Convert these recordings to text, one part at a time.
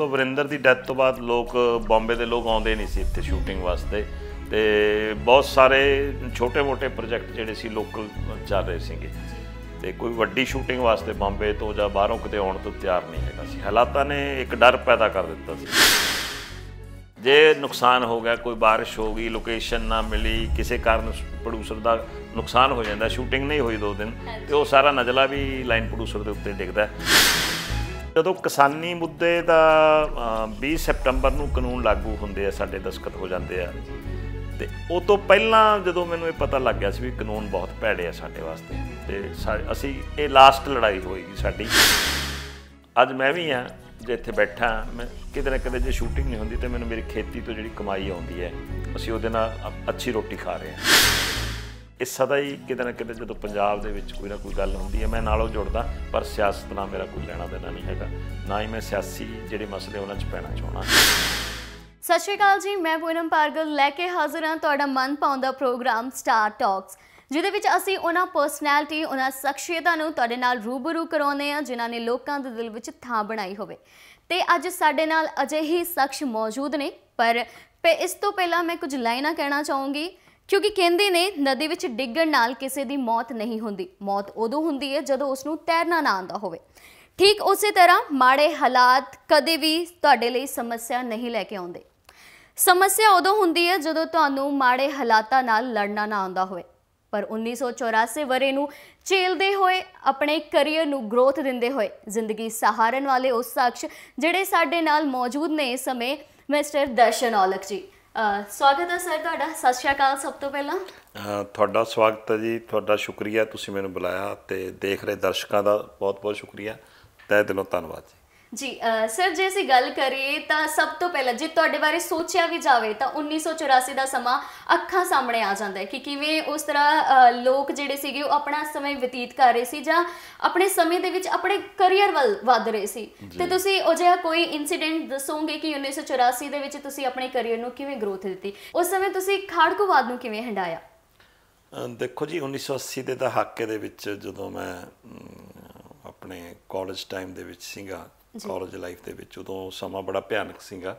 उदों वरिंदर की डैथ तो बाद लोग बॉम्बे के लोग आते नहीं सी इत्थे शूटिंग वास्ते, तो बहुत सारे छोटे मोटे प्रोजैक्ट जिहड़े सी लोकल चल रहे थे, तो कोई वड्डी शूटिंग वास्ते बॉम्बे तो जां बाहरों किते आउण तो तैयार नहीं हैगा सी। हालातां ने एक डर पैदा कर दिता सी, जे नुकसान हो गया, कोई बारिश हो गई, लोकेशन ना मिली, किसी कारण प्रोड्यूसर का नुकसान हो जाता, शूटिंग नहीं हुई 2 दिन, तो वो सारा नजला भी लाइन प्रोड्यूसर के उत्ते डिगदा। जो किसानी मुद्दे का 20 सितंबर को कानून लागू होंगे, साडे दस्तखत हो जाते हैं, तो उस तो पहला जो मैंने ये पता लग गया भी कानून बहुत भैड़े है साडे वास्ते, तो असी ये लास्ट लड़ाई होएगी साडी। अज मैं भी हाँ जे इत्थे बैठा, मैं किते ना किते जे शूटिंग नहीं होंदी तो मैंने मेरी खेती तो जिहड़ी कमाई आउंदी है, असीं उहदे नाल अच्छी रोटी खा रहे हैं। ये सदा ही किते ना किते जो पंजाब दे विच कोई ना कोई गल होंदी है, मैं नालों जुड़दा, पर सियासत नाल मेरा कोई लेना देना नहीं हैगा, ना ही मैं सियासी जिहड़े मसले उन्हां 'च पैना चाहुंदा। सत श्री अकाल जी, मैं पूनम पारगल लैके हाजिर हाँ तुहाडा मन पाउंदा प्रोग्राम स्टार टॉक्स, जिहदे विच असीं उन्हां पर्सनैलिटी, उन्हां शख्सियतां नूं तुहाडे नाल रूबरू करवाउने आ जिन्हां ने लोकां दे दिल विच थां बनाई होवे। ते अज साडे नाल अजिहे शख्स मौजूद ने, पर इस तो पहला मैं कुछ लाइनां कहना चाहूँगी, क्योंकि कहंदे ने नदी विच डिग्गण नाल किसी दी मौत नहीं हुंदी, मौत उदों हुंदी है जदों उसनूं तैरना ना आंदा होवे। ठीक उसी तरह माड़े हालात कदे भी तुहाडे लई समस्या नहीं लैके आउंदे। समस्या उदों हुंदी है जदों तुहानूं माड़े हालातां नाल लड़ना ना आंदा होवे। पर 1984 वरे नूं झेलदे होए, अपने करियर नूं ग्रोथ दिंदे होए, जिंदगी सहारन वाले उस शख्स जिहड़े साडे नाल मौजूद ने इस समय, मिस्टर दर्शन औलख जी। स्वागत है सर तुहाडा। सत श्री अकाल। सब तो पहला तुहाडा स्वागत है जी, तुहाडा शुक्रिया तुसीं मैनूं बुलाया, ते देख रहे दर्शकों का बहुत बहुत शुक्रिया, तहे दिलों धन्नवाद जी। जी सर, जे असीं गल करिए तो सब तो पहला जे तुहाडे बारे सोचिया भी जाए तो 1984 का समा अखां सामने आ जाता है कि किवें उस तरह लोग जिहड़े सीगे वो अपना समय व्यतीत कर रहे सी जां अपने समय दे विच अपने करियर वल वध रहे सी, ते तुसीं ओ जिहा कोई इंसीडेंट दसोगे कि 1984 दे विच तुसीं अपने करियर नूं किवें ग्रोथ दित्ती, उस समय तुसीं खाड़कूवाद नूं किवें हंडाया? देखो जी, 1980 के दहाके दे विच जदों मैं अपने कॉलेज टाइम दे विच सीगा, कॉलेज लाइफ के उदों समा बड़ा भयानक सीगा।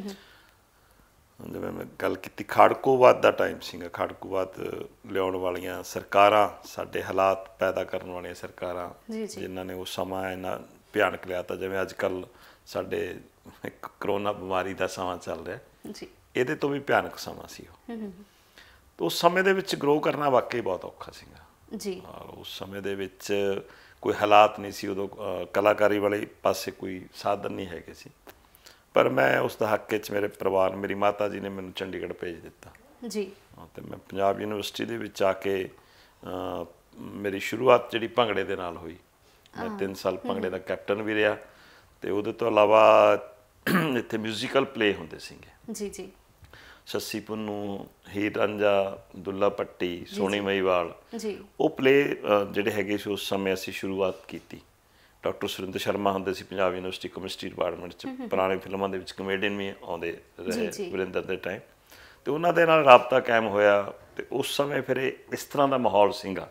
जिवें मैं गल की खाड़कूवाद का टाइम सीगा, खाड़कूवाद लियाउण वालियां सरकारां, साडे हालात पैदा करन वालियां सरकारां, जिन्हां ने वो समा इन्ना भयानक लिया, जिवें अजकल साडे एक करोना बीमारी का समा चल रहा, इहदे तो भी भयानक समा सी। तो उस समय दे विच ग्रो करना वाकई बहुत औखा सीगा। उस समय दे विच कोई हालात नहीं सी, उदों कलाकारी वाले पासे कोई साधन नहीं है सी, पर मैं उस दहाके च मेरे परिवार, मेरी माता जी ने मैनूं चंडीगढ़ भेज दिता जी। तो मैं पंजाब यूनिवर्सिटी दे विच आके मेरी शुरुआत जिहड़ी भंगड़े दे नाल हुई, मैं 3 साल भंगड़े का कैप्टन भी रहा, तो उहदे तो इलावा इत्थे म्यूजिकल प्ले हुंदे सीगे जी जी, सस्सी पुन्नू, हीर रांझा, दुल्ला पट्टी, सोनी महीवाल, वो प्ले जिहड़े हैगे सी उस समय असीं शुरुआत की। डॉक्टर सुरिंदर शर्मा हुंदे सी पंजाब यूनिवर्सिटी केमिस्ट्री डिपार्टमेंट च, पुराने फिल्मां दे विच कमेडियन भी आउंदे रहे वरिंदर दे टाइम, तो उन्हां दे नाल राबता कायम होया। ते उस समय फिर इस तरह का माहौल सीगा,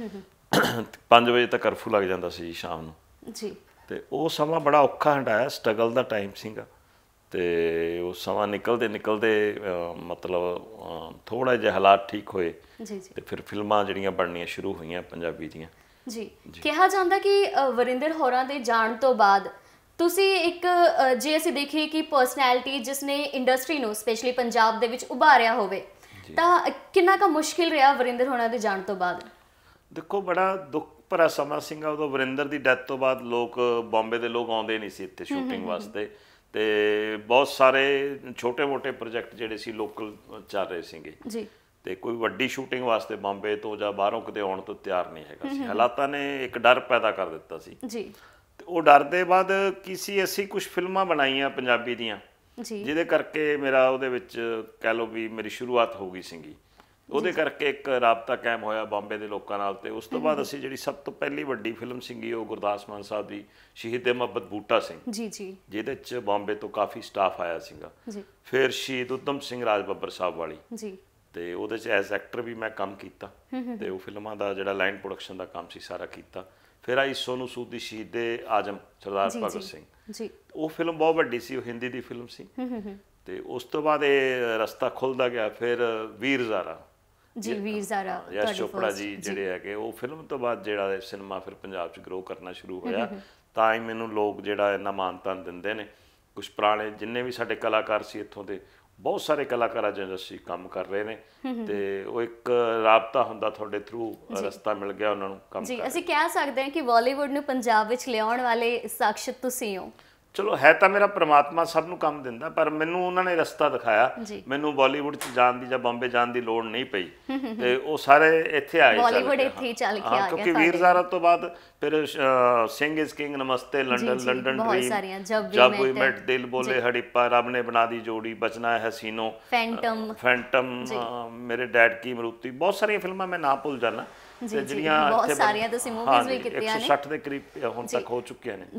5 बजे तक कर्फ्यू लग जाता सी शाम नूं, ते वो समा बड़ा औखा हंडाया, स्ट्रगल का टाइम सीगा। तो वो समा निकलते निकलते मतलब थोड़ा जिहा हालात ठीक होए, तो फिर फिल्मां जिहड़ियां बननियां शुरू होईयां पंजाबी दियां जी। कहा जाता कि वरिंदर होरां दे जाण तो बाद तुसीं एक जे असीं देखीए कि पर्सनैलिटी जिसने इंडस्ट्री नूं स्पैशली पंजाब दे विच उभारिया होवे, तां किन्ना का मुश्किल रहा वरिंदर होरां दे जाण तो बाद? देखो, बड़ा दुख भरा समा सीगा उदों। वरिंदर दी डैथ तो बाद लोग बॉम्बे दे लोग आउंदे नहीं सी इत्थे शूटिंग वास्ते, तो बहुत सारे छोटे मोटे प्रोजैक्ट जिहड़े सी लोकल चल रहे सीगे, तो कोई वड्डी शूटिंग वास्ते बॉम्बे तो जां बाहरों किते आउण तो तैयार नहीं हैगा सी। हालातां ने एक डर पैदा कर दिता सी जी, ते वो डर दे बाद किसी असीं कुछ फिल्मां बनाईयां पंजाबी दियां, जिहदे करके मेरा उहदे विच कह लो भी मेरी शुरुआत हो गई सीगी। ਉਹਦੇ ਕਰਕੇ ਇੱਕ ਰਾਬਤਾ ਕਾਇਮ ਹੋਇਆ ਬੰਬੇ ਦੇ ਲੋਕਾਂ ਨਾਲ। ਤੇ ਉਸ ਤੋਂ ਬਾਅਦ ਅਸੀਂ ਜਿਹੜੀ ਸਭ ਤੋਂ ਪਹਿਲੀ ਵੱਡੀ ਫਿਲਮ ਸੀਗੀ ਉਹ ਗੁਰਦਾਸ ਮਾਨ ਸਾਹਿਬ ਦੀ ਸ਼ਹੀਦੇ ਮੁਹੱਬਤ ਬੂਟਾ ਸਿੰਘ ਜੀ ਜੀ, ਜਿਹਦੇ 'ਚ ਬੰਬੇ ਤੋਂ ਕਾਫੀ ਸਟਾਫ ਆਇਆ ਸੀਗਾ ਜੀ। ਫਿਰ ਸ਼ਹੀਦ ਉਦਮ ਸਿੰਘ ਰਾਜ ਬੱਬਰ ਸਾਹਿਬ ਵਾਲੀ ਜੀ, ਤੇ ਉਹਦੇ 'ਚ ਐਜ਼ ਐਕਟਰ ਵੀ ਮੈਂ ਕੰਮ ਕੀਤਾ ਤੇ ਉਹ ਫਿਲਮਾਂ ਦਾ ਜਿਹੜਾ ਲਾਈਨ ਪ੍ਰੋਡਕਸ਼ਨ ਦਾ ਕੰਮ ਸੀ ਸਾਰਾ ਕੀਤਾ। ਫਿਰ ਆਈ ਸੋਨੂ ਸੂਦ ਦੀ ਸ਼ਹੀਦੇ ਆਜ਼ਮ ਸਰਦਾਰ ਭਗਤ ਸਿੰਘ ਜੀ, ਉਹ ਫਿਲਮ ਬਹੁਤ ਵੱਡੀ ਸੀ, ਉਹ ਹਿੰਦੀ ਦੀ ਫਿਲਮ ਸੀ। ਤੇ ਉਸ ਤੋਂ ਬਾਅਦ ਇਹ ਰਸਤਾ ਖੁੱਲਦਾ ਗਿਆ। ਫਿਰ ਵੀਰ ਜ਼ਾਰਾ ਜੀ, ਵੀਰ ਜ਼ਾਰਾ ਯਸ਼ ਚੋਪੜਾ ਜੀ ਜਿਹੜੇ ਹੈਗੇ, ਉਹ ਫਿਲਮ ਤੋਂ ਬਾਅਦ ਜਿਹੜਾ ਸਿਨੇਮਾ ਫਿਰ ਪੰਜਾਬ 'ਚ ਗਰੋ ਕਰਨਾ ਸ਼ੁਰੂ ਹੋਇਆ। ਤਾਂ ਹੀ ਮੈਨੂੰ ਲੋਕ ਜਿਹੜਾ ਇੰਨਾ ਮਾਨਤਾ ਦਿੰਦੇ ਨੇ। ਕੁਛ ਪੁਰਾਣੇ ਜਿੰਨੇ ਵੀ ਸਾਡੇ ਕਲਾਕਾਰ ਸੀ ਇੱਥੋਂ ਦੇ, ਬਹੁਤ ਸਾਰੇ ਕਲਾਕਾਰ ਅੱਜ ਅਸੀਂ ਕੰਮ ਕਰ ਰਹੇ ਨੇ, ਤੇ ਉਹ ਇੱਕ ਰਾਬਤਾ ਹੁੰਦਾ ਤੁਹਾਡੇ ਥਰੂ, ਰਸਤਾ ਮਿਲ ਗਿਆ ਉਹਨਾਂ ਨੂੰ ਕੰਮ ਜੀ। ਅਸੀਂ ਕਹਿ ਸਕਦੇ ਹਾਂ ਕਿ ਬਾਲੀਵੁੱਡ ਨੂੰ ਪੰਜਾਬ ਵਿੱਚ ਲਿਆਉਣ ਵਾਲੇ ਸ਼ਖਸ ਤੁਸੀਂ ਹੋ। ਚਲੋ ਹੈ ਤਾਂ ਮੇਰਾ ਪ੍ਰਮਾਤਮਾ ਸਭ ਨੂੰ ਕੰਮ ਦਿੰਦਾ, ਪਰ ਮੈਨੂੰ ਉਹਨਾਂ ਨੇ ਰਸਤਾ ਦਿਖਾਇਆ। ਮੈਨੂੰ ਬਾਲੀਵੁੱਡ 'ਚ ਜਾਣ ਦੀ ਜਾਂ ਬੰਬੇ ਜਾਣ ਦੀ ਲੋੜ ਨਹੀਂ ਪਈ, ਤੇ ਉਹ ਸਾਰੇ ਇੱਥੇ ਆਏ, ਬਾਲੀਵੁੱਡ ਇੱਥੇ ਹੀ ਚੱਲ ਕੇ ਆ ਗਿਆ। ਕਿਉਂਕਿ ਵੀਰ ਜ਼ਾਰਾ ਤੋਂ ਬਾਅਦ ਫਿਰ Singh is king, Namaste London, London dream, Jab we mat, ਦਿਲ ਬੋਲੇ ਹੜਿੱਪਾ, ਰੱਬ ਨੇ ਬਣਾ ਦੀ ਜੋੜੀ, ਬਚਨਾ ਹੈ ਹਸੀਨੋ, ਫੈਂਟਮ, ਮੇਰੇ ਡੈਡ ਕੀ ਮਰੂਤੀ, ਬਹੁਤ ਸਾਰੀਆਂ ਫਿਲਮਾਂ ਮੈਂ ਨਾ ਭੁੱਲ ਜਾਣਾ। ਜਿਹੜੀਆਂ ਬਹੁਤ ਸਾਰੀਆਂ ਤੁਸੀਂ ਮੂਵੀਜ਼ ਵੀ ਕੀਤੀਆਂ ਨੇ, 160 ਦੇ ਕਰੀਬ ਹੁਣ ਤੱਕ ਹੋ ਚੁੱਕੀਆਂ ਨੇ।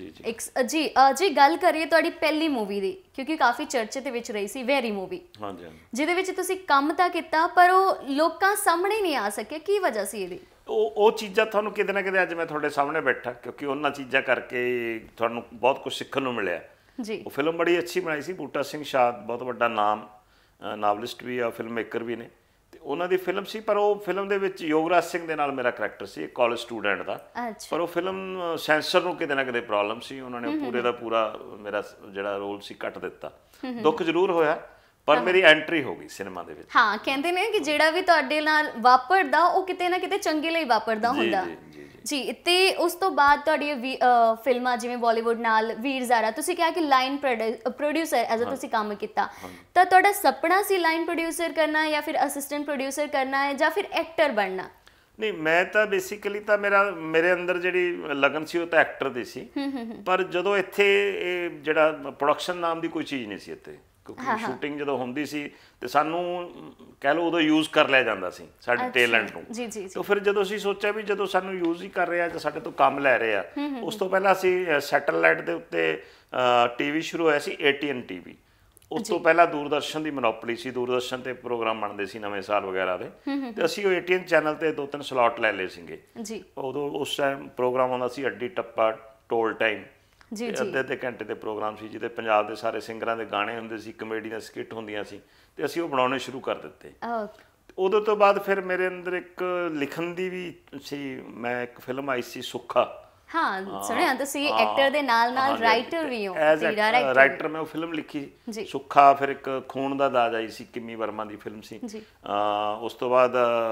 ਜੀ ਗੱਲ ਕਰੀਏ ਤੁਹਾਡੀ ਪਹਿਲੀ ਮੂਵੀ ਦੀ, ਕਿਉਂਕਿ ਕਾਫੀ ਚਰਚੇ ਦੇ ਵਿੱਚ ਰਹੀ ਸੀ, ਵੈਰੀ ਮੂਵੀ, ਜਿਹਦੇ ਵਿੱਚ ਤੁਸੀਂ ਕੰਮ ਤਾਂ ਕੀਤਾ ਪਰ ਉਹ ਲੋਕਾਂ ਸਾਹਮਣੇ ਨਹੀਂ ਆ ਸਕਿਆ। ਕੀ ਵਜ੍ਹਾ ਸੀ ਇਹਦੀ? ਉਹ ਚੀਜ਼ਾਂ ਤੁਹਾਨੂੰ ਕਿਤੇ ਨਾ ਕਿਤੇ ਅੱਜ ਮੈਂ ਤੁਹਾਡੇ ਸਾਹਮਣੇ ਬੈਠਾ, ਕਿਉਂਕਿ ਉਹਨਾਂ ਚੀਜ਼ਾਂ ਕਰਕੇ ਤੁਹਾਨੂੰ ਬਹੁਤ ਕੁਝ ਸਿੱਖਣ ਨੂੰ ਮਿਲਿਆ ਜੀ। ਉਹ ਫਿਲਮ ਬੜੀ ਅੱਛੀ ਬਣਾਈ ਸੀ। ਬੂਟਾ ਸਿੰਘ ਸ਼ਾਦ ਬਹੁਤ ਵੱਡਾ ਨਾਮ, ਨਾਵਲਿਸਟ ਵੀ ਆ, ਫਿਲਮ ਮੇਕਰ ਵੀ ਨੇ, ਤੇ ਉਹਨਾਂ ਦੀ ਫਿਲਮ ਸੀ। ਪਰ ਉਹ ਫਿਲਮ ਦੇ ਵਿੱਚ ਯੋਗਰਾਜ ਸਿੰਘ ਦੇ ਨਾਲ ਮੇਰਾ ਕਰੈਕਟਰ ਸੀ, ਇੱਕ ਕਾਲਜ ਸਟੂਡੈਂਟ ਦਾ। ਪਰ ਉਹ ਫਿਲਮ ਸੈਂਸਰ ਨੂੰ ਕਿਤੇ ਨਾ ਕਿਤੇ ਪ੍ਰੋਬਲਮ ਸੀ, ਉਹਨਾਂ ਨੇ ਪੂਰੇ ਦਾ ਪੂਰਾ ਮੇਰਾ ਜਿਹੜਾ ਰੋਲ ਸੀ ਕੱਟ ਦਿੱਤਾ। ਦੁੱਖ ਜ਼ਰੂਰ ਹੋਇਆ, ਪਰ ਮੇਰੀ ਐਂਟਰੀ ਹੋ ਗਈ ਸਿਨੇਮਾ ਦੇ ਵਿੱਚ। ਹਾਂ, ਕਹਿੰਦੇ ਨੇ ਕਿ ਜਿਹੜਾ ਵੀ ਤੁਹਾਡੇ ਨਾਲ ਵਾਪਰਦਾ ਉਹ ਕਿਤੇ ਨਾ ਕਿਤੇ ਚੰਗੇ ਲਈ ਵਾਪਰਦਾ ਹੁੰਦਾ ਜੀ। ਤੇ ਉਸ ਤੋਂ ਬਾਅਦ ਤੁਹਾਡੀ ਫਿਲਮਾਂ ਜਿਵੇਂ ਬਾਲੀਵੁੱਡ ਨਾਲ ਵੀਰ ਜ਼ਾਰਾ, ਤੁਸੀਂ ਕਿਹਾ ਕਿ ਲਾਈਨ ਪ੍ਰੋਡਿਊਸਰ ਐਜ਼ ਅ ਤੁਸੀਂ ਕੰਮ ਕੀਤਾ, ਤਾਂ ਤੁਹਾਡਾ ਸੁਪਨਾ ਸੀ ਲਾਈਨ ਪ੍ਰੋਡਿਊਸਰ ਕਰਨਾ ਜਾਂ ਫਿਰ ਅਸਿਸਟੈਂਟ ਪ੍ਰੋਡਿਊਸਰ ਕਰਨਾ ਹੈ ਜਾਂ ਫਿਰ ਐਕਟਰ ਬਣਨਾ? ਨਹੀਂ, ਮੈਂ ਤਾਂ ਬੇਸਿਕਲੀ ਤਾਂ ਮੇਰੇ ਅੰਦਰ ਜਿਹੜੀ ਲਗਨ ਸੀ ਉਹ ਤਾਂ ਐਕਟਰ ਦੀ ਸੀ। ਪਰ ਜਦੋਂ ਇੱਥੇ ਇਹ ਜਿਹੜਾ ਪ੍ਰੋਡਕਸ਼ਨ ਨਾਮ ਦੀ ਕੋਈ ਚੀਜ਼ ਨਹੀਂ ਸੀ ਇੱਥੇ, ਕਿਉਂਕਿ ਸ਼ੂਟਿੰਗ ਜਦੋਂ ਹੁੰਦੀ ਸੀ ਤੇ ਸਾਨੂੰ ਕਹਿ ਲਓ ਉਦੋਂ ਯੂਜ਼ ਕਰ ਲਿਆ ਜਾਂਦਾ ਸੀ ਸਾਡੇ ਟੈਲੈਂਟ ਨੂੰ। ਤੇ ਫਿਰ ਜਦੋਂ ਅਸੀਂ ਸੋਚਿਆ ਵੀ ਜਦੋਂ ਸਾਨੂੰ ਯੂਜ਼ ਹੀ ਕਰ ਰਿਹਾ ਜਾਂ ਸਾਡੇ ਤੋਂ ਕੰਮ ਲੈ ਰਹੇ ਆ, ਉਸ ਤੋਂ ਪਹਿਲਾਂ ਅਸੀਂ ਸੈਟੇਲਾਈਟ ਦੇ ਉੱਤੇ ਟੀਵੀ ਸ਼ੁਰੂ ਹੋਇਆ ਸੀ, ATN TV। ਉਸ ਤੋਂ ਪਹਿਲਾਂ ਦੂਰਦਰਸ਼ਨ ਦੀ ਮੋਨੋਪੋਲੀ ਸੀ, ਦੂਰਦਰਸ਼ਨ ਤੇ ਪ੍ਰੋਗਰਾਮ ਬਣਦੇ ਸੀ ਨਵੇਂ ਸਾਲ ਵਗੈਰਾ ਦੇ, ਤੇ ਅਸੀਂ ਉਹ ATN ਚੈਨਲ ਤੇ 2-3 ਸਲੋਟ ਲੈ ਲਏ ਸੀਗੇ। ਉਦੋਂ ਉਸ ਟਾਈਮ ਪ੍ਰੋਗਰਾਮ ਆਉਂਦਾ ਸੀ ਅੱਡੀ ਟੱਪਾ, ਟੋਲ ਟਾਈਮ, ਅੱਧੇ ਘੰਟੇ ਦੇ ਪ੍ਰੋਗਰਾਮ ਸੀ, ਜਿਹਦੇ ਪੰਜਾਬ ਦੇ ਸਾਰੇ ਸਿੰਗਰਾਂ ਦੇ ਗਾਣੇ ਹੁੰਦੇ ਸੀ, ਕਮੇਡੀ ਦੀਆਂ ਸਕਿੱਟ ਹੁੰਦੀਆਂ ਸੀ, ਤੇ ਅਸੀਂ ਉਹ ਬਣਾਉਣੇ ਸ਼ੁਰੂ ਕਰ ਦਿੱਤੇ। ਉਦੋਂ ਤੋਂ ਬਾਅਦ ਫਿਰ ਮੇਰੇ ਅੰਦਰ ਇੱਕ ਲਿਖਣ ਦੀ ਵੀ ਸੀ। ਮੈਂ ਇੱਕ ਫਿਲਮ ਆਈ ਸੀ ਸੁੱਖਾ, ਸੁਣਿਆ ਤੁਸੀਂ ਐਕਟਰ ਦੇ ਨਾਲ ਨਾਲ ਰਾਈਟਰ ਵੀ ਹੋ। ਐਜ਼ ਰਾਈਟਰ ਮੈਂ ਉਹ ਫਿਲਮ ਲਿਖੀ ਸੁੱਖਾ। ਫਿਰ ਇੱਕ ਖੂਨ ਦਾ ਦਾਜ ਆਈ ਸੀ, ਕਿੰਮੀ ਵਰਮਾ ਦੀ ਫਿਲਮ ਸੀ। ਉਸ ਤੋਂ ਬਾਅਦ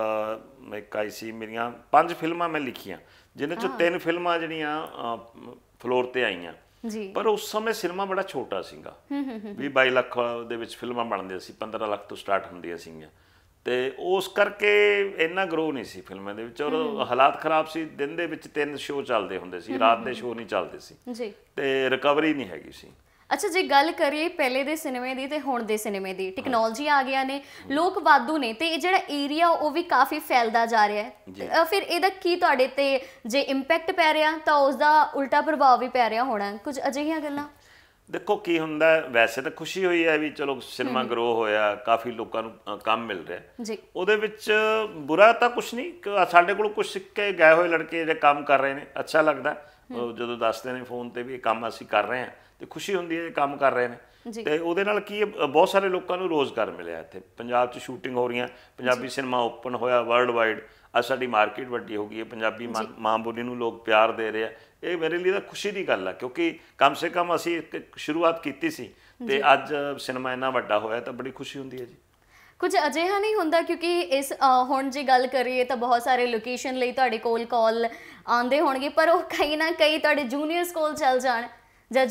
ਇੱਕ ਆਈ ਸੀ, ਮੇਰੀਆਂ 5 ਫਿਲਮਾਂ ਮੈਂ ਲਿਖੀਆਂ, ਜਿਹਨਾਂ ਚੋਂ 3 ਫਿਲਮਾਂ ਜਿਹੜੀਆਂ ਫਲੋਰ ਤੇ ਆਈਆਂ। ਪਰ ਉਸ ਸਮੇਂ ਸਿਨੇਮਾ ਬੜਾ ਛੋਟਾ ਸੀਗਾ, 20-22 ਲੱਖ ਦੇ ਵਿੱਚ ਫਿਲਮਾਂ ਬਣਦੀਆਂ ਸੀ, 15 ਲੱਖ ਤੋਂ ਸਟਾਰਟ ਹੁੰਦੀਆਂ ਸੀਗੀਆਂ, ਤੇ ਉਸ ਕਰਕੇ ਇੰਨਾ ਗਰੋ ਨਹੀਂ ਸੀ ਫਿਲਮਾਂ ਦੇ ਵਿੱਚ। ਔਰ ਹਾਲਾਤ ਖਰਾਬ ਸੀ, ਦਿਨ ਦੇ ਵਿੱਚ 3 ਸ਼ੋਅ ਚੱਲਦੇ ਹੁੰਦੇ ਸੀ, ਰਾਤ ਦੇ ਸ਼ੋਅ ਨਹੀਂ ਚੱਲਦੇ ਸੀ, ਤੇ ਰਿਕਵਰੀ ਨਹੀਂ ਹੈਗੀ ਸੀ। ਅੱਛਾ, ਜੇ ਗੱਲ ਕਰੀਏ ਪਹਿਲੇ ਦੇ ਸਿਨੇਮੇ ਦੀ ਤੇ ਹੁਣ ਦੇ ਸਿਨੇਮੇ ਦੀ, ਟੈਕਨੋਲੋਜੀ ਆ ਗਿਆ ਨੇ, ਲੋਕ ਵਾਧੂ ਨੇ, ਤੇ ਇਹ ਜਿਹੜਾ ਏਰੀਆ ਉਹ ਵੀ ਕਾਫੀ ਫੈਲਦਾ ਜਾ ਰਿਹਾ ਹੈ। ਫਿਰ ਇਹਦਾ ਕੀ ਤੁਹਾਡੇ ਤੇ ਜੇ ਇੰਪੈਕਟ ਪੈ ਰਿਹਾ ਤਾਂ ਉਸਦਾ ਉਲਟਾ ਪ੍ਰਭਾਵ ਵੀ ਪੈ ਰਿਹਾ ਹੋਣਾ, ਕੁਝ ਅਜਿਹੀਆਂ ਗੱਲਾਂ? ਦੇਖੋ ਕੀ ਹੁੰਦਾ, ਵੈਸੇ ਤਾਂ ਖੁਸ਼ੀ ਹੋਈ ਹੈ ਵੀ ਚਲੋ ਸਿਨੇਮਾ ਗਰੋ ਹੋਇਆ, ਕਾਫੀ ਲੋਕਾਂ ਨੂੰ ਕੰਮ ਮਿਲ ਰਿਹਾ, ਉਹਦੇ ਵਿੱਚ ਬੁਰਾ ਤਾਂ ਕੁਛ ਨਹੀਂ। ਸਾਡੇ ਕੋਲ ਕੁਛ ਸਿੱਖ ਕੇ ਗਏ ਹੋਏ ਲੜਕੇ ਜਿਹੜੇ ਕੰਮ ਕਰ ਰਹੇ ਨੇ, ਅੱਛਾ ਲੱਗਦਾ ਜਦੋਂ ਦੱਸਦੇ ਨੇ ਫੋਨ ਤੇ ਵੀ ਇਹ ਕੰਮ ਅਸੀਂ ਕਰ ਰਹੇ ਹਾਂ, ਤੇ ਖੁਸ਼ੀ ਹੁੰਦੀ ਹੈ ਕੰਮ ਕਰ ਰਹੇ ਨੇ। ਤੇ ਉਹਦੇ ਨਾਲ ਕੀ ਬਹੁਤ ਸਾਰੇ ਲੋਕਾਂ ਨੂੰ ਰੋਜ਼ਗਾਰ ਮਿਲਿਆ। ਇੱਥੇ ਪੰਜਾਬ 'ਚ ਸ਼ੂਟਿੰਗ ਹੋ ਰਹੀਆਂ, ਪੰਜਾਬੀ ਸਿਨੇਮਾ ਓਪਨ ਹੋਇਆ ਵਰਲਡ ਵਾਈਡ, ਅੱਜ ਸਾਡੀ ਮਾਰਕੀਟ ਵੱਡੀ ਹੋ ਗਈ ਹੈ, ਪੰਜਾਬੀ ਮਾਂ ਬੋਲੀ ਨੂੰ ਲੋਕ ਪਿਆਰ ਦੇ ਰਹੇ ਆ। ਇਹ ਮੇਰੇ ਲਈ ਤਾਂ ਖੁਸ਼ੀ ਦੀ ਗੱਲ ਆ, ਕਿਉਂਕਿ ਕਮ ਸੇ ਕਮ ਅਸੀਂ ਇੱਕ ਸ਼ੁਰੂਆਤ ਕੀਤੀ ਸੀ, ਤੇ ਅੱਜ ਸਿਨੇਮਾ ਇੰਨਾ ਵੱਡਾ ਹੋਇਆ ਤਾਂ ਬੜੀ ਖੁਸ਼ੀ ਹੁੰਦੀ ਹੈ ਜੀ। ਕੁਝ ਅਜਿਹਾ ਨਹੀਂ ਹੁੰਦਾ, ਕਿਉਂਕਿ ਇਸ ਹੁਣ ਜੇ ਗੱਲ ਕਰੀਏ ਤਾਂ ਬਹੁਤ ਸਾਰੇ ਲੋਕੇਸ਼ਨ ਲਈ ਤੁਹਾਡੇ ਕੋਲ ਕਾਲ ਆਉਂਦੇ ਹੋਣਗੇ, ਪਰ ਉਹ ਕहीं ਨਾ ਕहीं ਤੁਹਾਡੇ ਜੂਨੀਅਰਸ ਕੋਲ ਚੱਲ ਜਾਣ, ਜਾਂ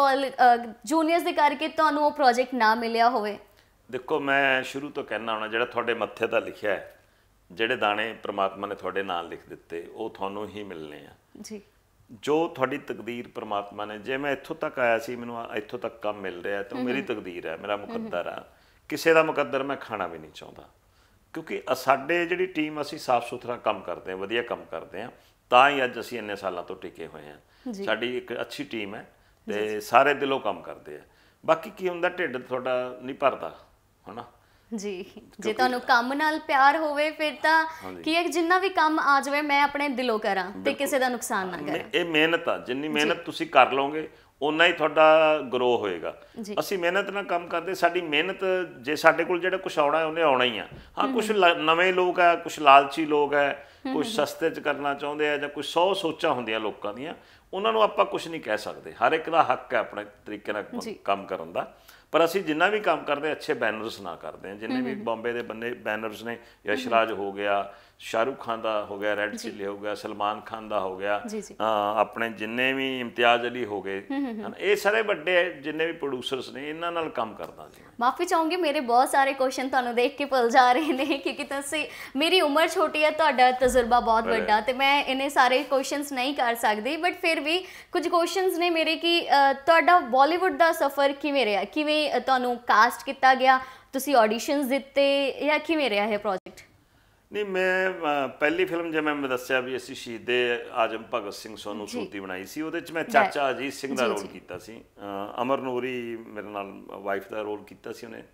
ਜੂਨੀਅਰਸ ਦੇ ਕਰਕੇ ਤੁਹਾਨੂੰ ਉਹ ਪ੍ਰੋਜੈਕਟ ਨਾ ਮਿਲਿਆ ਹੋਵੇ। ਦੇਖੋ, ਮੈਂ ਸ਼ੁਰੂ ਤੋਂ ਕਹਿਣਾ ਹੋਣਾ, ਜਿਹੜਾ ਤੁਹਾਡੇ ਮੱਥੇ ਦਾ ਲਿਖਿਆ ਹੈ, ਜਿਹੜੇ ਦਾਣੇ ਪ੍ਰਮਾਤਮਾ ਨੇ ਤੁਹਾਡੇ ਨਾਲ ਲਿਖ ਦਿੱਤੇ ਉਹ ਤੁਹਾਨੂੰ ਹੀ ਮਿਲਣੇ ਆ ਜੀ। ਜੋ ਤੁਹਾਡੀ ਤਕਦੀਰ ਪ੍ਰਮਾਤਮਾ ਨੇ, ਜੇ ਮੈਂ ਇੱਥੋਂ ਤੱਕ ਆਇਆ ਸੀ, ਮੈਨੂੰ ਇੱਥੋਂ ਤੱਕ ਕੰਮ ਮਿਲ ਰਿਹਾ, ਤਾਂ ਮੇਰੀ ਤਕਦੀਰ ਹੈ, ਮੇਰਾ ਮੁਕੱਦਰ ਆ। ਕਿਸੇ ਦਾ ਮੁਕੱਦਰ ਮੈਂ ਖਾਣਾ ਵੀ ਨਹੀਂ ਚਾਹੁੰਦਾ, ਕਿਉਂਕਿ ਸਾਡੇ ਜਿਹੜੀ ਟੀਮ, ਅਸੀਂ ਸਾਫ਼ ਸੁਥਰਾ ਕੰਮ ਕਰਦੇ ਹਾਂ, ਵਧੀਆ ਕੰਮ ਕਰਦੇ ਹਾਂ, ਤਾਂ ਹੀ ਅੱਜ ਅਸੀਂ ਇੰਨੇ ਸਾਲਾਂ ਤੋਂ ਟਿਕੇ ਹੋਏ ਹਾਂ। ਸਾਡੀ ਇੱਕ ਅੱਛੀ ਟੀਮ ਹੈ, ਤੇ ਸਾਰੇ ਦਿਲੋਂ ਕੰਮ ਕਰਦੇ ਆ। ਬਾਕੀ ਕੀ ਹੁੰਦਾ, ਢਿੱਡ ਤੁਹਾਡਾ ਨਹੀਂ ਭਰਦਾ ਹੈ ਨਾ, ਜੀ ਜੇ ਤੁਹਾਨੂੰ ਕੰਮ ਨਾਲ ਪਿਆਰ ਹੋਵੇ ਫਿਰ ਤਾਂ ਕੀ ਹੈ ਜਿੰਨਾ ਵੀ ਕੰਮ ਆ ਜਾਵੇ ਮੈਂ ਆਪਣੇ ਦਿਲੋਂ ਕਰਾਂ ਤੇ ਕਿਸੇ ਦਾ ਨੁਕਸਾਨ ਨਾ ਕਰਾਂ। ਇਹ ਮਿਹਨਤ ਆ, ਜਿੰਨੀ ਮਿਹਨਤ ਤੁਸੀਂ ਕਰ ਲਓਗੇ ਉਨਾ ਹੀ ਤੁਹਾਡਾ ਗਰੋ ਹੋਏਗਾ। ਅਸੀਂ ਮਿਹਨਤ ਨਾਲ ਕੰਮ ਕਰਦੇ, ਸਾਡੀ ਮਿਹਨਤ ਜੇ ਸਾਡੇ ਕੋਲ ਜਿਹੜਾ ਕੁਛ ਆਉਣਾ ਉਹਨੇ ਆਉਣਾ ਹੀ ਆ। ਹਾਂ ਕੁਛ ਨਵੇਂ ਲੋਕ ਆ, ਕੁਛ ਲਾਲਚੀ ਲੋਕ ਹੈ, ਕੁਛ ਸਸਤੇ 'ਚ ਕਰਨਾ ਚਾਹੁੰਦੇ ਆ ਜਾਂ ਕੁਛ 100 ਸੋਚਾਂ ਹੁੰਦੀਆਂ ਲੋਕਾਂ ਦੀਆਂ, ਉਹਨਾਂ ਨੂੰ ਆਪਾਂ ਕੁਛ ਨਹੀਂ ਕਹਿ ਸਕਦੇ। ਹਰ ਇੱਕ ਦਾ ਹੱਕ ਹੈ ਆਪਣੇ ਤਰੀਕੇ ਨਾਲ ਕੰਮ ਕਰਨ ਦਾ। ਪਰ ਅਸੀਂ ਜਿੰਨਾ ਵੀ ਕੰਮ ਕਰਦੇ ਅੱਛੇ ਬੈਨਰਸ ਨਾਲ ਕਰਦੇ ਹਾਂ। ਜਿੰਨੇ ਵੀ ਬੰਬੇ ਦੇ ਬੰਦੇ ਬੈਨਰਸ ਨੇ, ਯਸ਼ਰਾਜ ਹੋ ਗਿਆ, ਸ਼ਾਹਰੁਖ ਖਾਨ ਦਾ ਹੋ ਗਿਆ, ਰੈਡ ਚਿੱਲੀ ਹੋ ਗਿਆ, ਸਲਮਾਨ ਖਾਨ ਦਾ ਹੋ ਗਿਆ, ਆਪਣੇ ਜਿੰਨੇ ਵੀ ਇਮਤਿਆਜ਼ ਅਲੀ ਹੋ ਗਏ, ਇਹ ਸਾਰੇ ਵੱਡੇ ਜਿੰਨੇ ਵੀ ਪ੍ਰੋਡਿਊਸਰਸ ਨੇ ਇਹਨਾਂ ਨਾਲ ਕੰਮ ਕਰਦਾ ਜੀ। ਮਾਫੀ ਚਾਹੂੰਗੀ ਮੇਰੇ ਬਹੁਤ ਸਾਰੇ ਕੁਐਸਚਨ ਤੁਹਾਨੂੰ ਦੇਖ ਕੇ ਭੁੱਲ ਜਾ ਰਹੇ ਨੇ ਕਿਉਂਕਿ ਤੁਸੀਂ, ਮੇਰੀ ਉਮਰ ਛੋਟੀ ਹੈ, ਤੁਹਾਡਾ ਤਜਰਬਾ ਬਹੁਤ ਵੱਡਾ ਤੇ ਮੈਂ ਇਹਨੇ ਸਾਰੇ ਕੁਐਸਚਨਸ ਨਹੀਂ ਕਰ ਸਕਦੀ। ਬਟ ਫਿਰ ਵੀ ਕੁਝ ਕੁਐਸਚਨਸ ਨੇ ਮੇਰੇ ਕਿ ਤੁਹਾਡਾ ਬਾਲੀਵੁੱਡ ਦਾ ਸਫ਼ਰ ਕਿਵੇਂ ਰਿਹਾ, ਕਿਵੇਂ ਤੁਹਾਨੂੰ ਕਾਸਟ ਕੀਤਾ ਗਿਆ, ਤੁਸੀਂ ਆਡੀਸ਼ਨਸ ਦਿੱਤੇ ਜਾਂ ਕਿਵੇਂ ਰਿਹਾ ਇਹ ਪ੍ਰੋਜੈਕਟ? ਨਹੀਂ ਮੈਂ ਪਹਿਲੀ ਫਿਲਮ ਜਿਵੇਂ ਮੈਂ ਦੱਸਿਆ ਵੀ ਅਸੀਂ ਸ਼ਹੀਦੇ ਆਜ਼ਮ ਭਗਤ ਸਿੰਘ ਸੋਨੂੰ ਸੂਰਤੀ ਬਣਾਈ ਸੀ, ਉਹਦੇ 'ਚ ਮੈਂ ਚਾਚਾ ਅਜੀਤ ਸਿੰਘ ਦਾ ਰੋਲ ਕੀਤਾ ਸੀ। ਅਮਰ ਨੂਰੀ ਮੇਰੇ ਨਾਲ ਵਾਈਫ ਦਾ ਰੋਲ ਕੀਤਾ ਸੀ ਉਹਨੇ।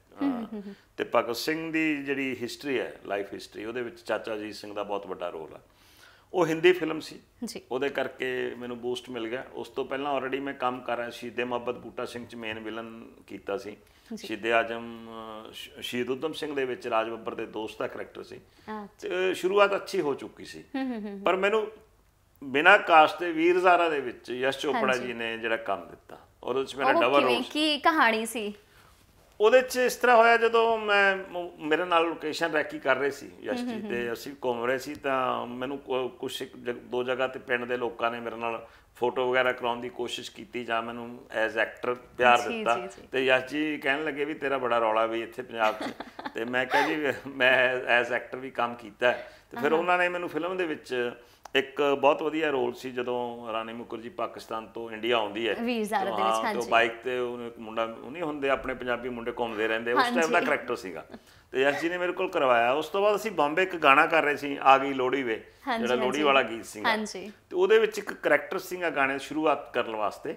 ਤੇ ਭਗਤ ਸਿੰਘ ਦੀ ਜਿਹੜੀ ਹਿਸਟਰੀ ਹੈ, ਲਾਈਫ ਹਿਸਟਰੀ, ਉਹਦੇ ਵਿੱਚ ਚਾਚਾ ਅਜੀਤ ਸਿੰਘ ਦਾ ਬਹੁਤ ਵੱਡਾ ਰੋਲ ਆ। ਉਹ ਹਿੰਦੀ ਫਿਲਮ ਸੀ, ਉਹਦੇ ਕਰਕੇ ਮੈਨੂੰ ਬੂਸਟ ਮਿਲ ਗਿਆ। ਉਸ ਤੋਂ ਪਹਿਲਾਂ ਆਲਰੇਡੀ ਮੈਂ ਕੰਮ ਕਰ ਰਿਹਾ ਸ਼ਹੀਦੇ ਮੁਹੱਬਤ ਬੂਟਾ ਸਿੰਘ 'ਚ ਮੇਨ ਵਿਲਨ ਕੀਤਾ ਸੀ। ਸ਼ਹੀਦੇ ਆਜ਼ਮ ਸ਼ਹੀਦ ਊਧਮ ਸਿੰਘ ਦੇ ਵਿੱਚ ਰਾਜ ਬੱਬਰ ਦੇ ਦੋਸਤ ਦਾ ਕਰੈਕਟਰ ਸੀ ਤੇ ਸ਼ੁਰੂਆਤ ਅੱਛੀ ਹੋ ਚੁੱਕੀ ਸੀ। ਪਰ ਮੈਨੂੰ ਬਿਨਾਂ ਕਾਸਟ ਦੇ ਵੀਰ ਜ਼ਾਰਾ ਦੇ ਵਿੱਚ ਯਸ਼ ਚੋਪੜਾ ਜੀ ਨੇ ਜਿਹੜਾ ਕੰਮ ਦਿੱਤਾ, ਉਹਦੇ ਵਿੱਚ ਮੇਰਾ ਡਬਲ ਰੋਲ। ਕੀ ਕਹਾਣੀ ਸੀ ਉਹਦੇ 'ਚ? ਇਸ ਤਰ੍ਹਾਂ ਹੋਇਆ, ਜਦੋਂ ਮੈਂ ਮੇਰੇ ਨਾਲ ਲੋਕੇਸ਼ਨ ਰੈਕੀ ਕਰ ਰਹੇ ਸੀ ਯਸ਼ ਜੀ ਤੇ ਅਸੀਂ ਘੁੰਮ ਰਹੇ ਸੀ ਤਾਂ ਮੈਨੂੰ ਕੁਛ ਦੋ ਜਗ੍ਹਾ 'ਤੇ ਪਿੰਡ ਦੇ ਲੋਕਾਂ ਨੇ ਮੇਰੇ ਨਾਲ ਫੋਟੋ ਵਗੈਰਾ ਕਰਾਉਣ ਦੀ ਕੋਸ਼ਿਸ਼ ਕੀਤੀ ਜਾਂ ਮੈਨੂੰ ਐਜ਼ ਐਕਟਰ ਪਿਆਰ ਦਿੱਤਾ। ਤੇ ਯਸ਼ ਜੀ ਕਹਿਣ ਲੱਗੇ ਵੀ ਤੇਰਾ ਬੜਾ ਰੌਲਾ ਵੀ ਇੱਥੇ ਪੰਜਾਬ 'ਚ। ਤੇ ਮੈਂ ਕਿਹਾ ਜੀ ਮੈਂ ਐਜ਼ ਐਕਟਰ ਵੀ ਕੰਮ ਕੀਤਾ। ਤੇ ਫਿਰ ਉਹਨਾਂ ਨੇ ਮੈਨੂੰ ਫਿਲਮ ਦੇ ਵਿੱਚ ਇੱਕ ਬਹੁਤ ਵਧੀਆ ਰੋਲ ਸੀ, ਜਦੋਂ ਰਾਣੀ ਮੁਖਰਜੀ ਪਾਕਿਸਤਾਨ ਤੋਂ ਇੰਡੀਆ ਆਉਂਦੀ ਹੈ ਤੇ ਬਾਈਕ ਤੇ ਉਹਨੇ ਇੱਕ ਮੁੰਡਾ, ਉਹ ਨਹੀਂ ਹੁੰਦੇ ਆਪਣੇ ਪੰਜਾਬੀ ਮੁੰਡੇ ਘੁੰਮਦੇ ਰਹਿੰਦੇ, ਉਸ ਟਾਈਮ ਦਾ ਕਰੈਕਟਰ ਸੀਗਾ ਤੇ ਯਸ਼ ਜੀ ਨੇ ਮੇਰੇ ਕੋਲ ਕਰਵਾਇਆ। ਉਸ ਤੋਂ ਬਾਅਦ ਅਸੀਂ ਬੰਬੇ ਇੱਕ ਗਾਣਾ ਕਰ ਰਹੇ ਸੀ, ਆ ਗਈ ਲੋਹੜੀ ਵੇ, ਜਿਹੜਾ ਲੋਹੜੀ ਵਾਲਾ ਗੀਤ ਸੀਗਾ, ਤੇ ਉਹਦੇ ਵਿੱਚ ਇੱਕ ਕਰੈਕਟਰ ਸੀਗਾ ਗਾਣੇ ਸ਼ੁਰੂਆਤ ਕਰਨ ਵਾਸਤੇ।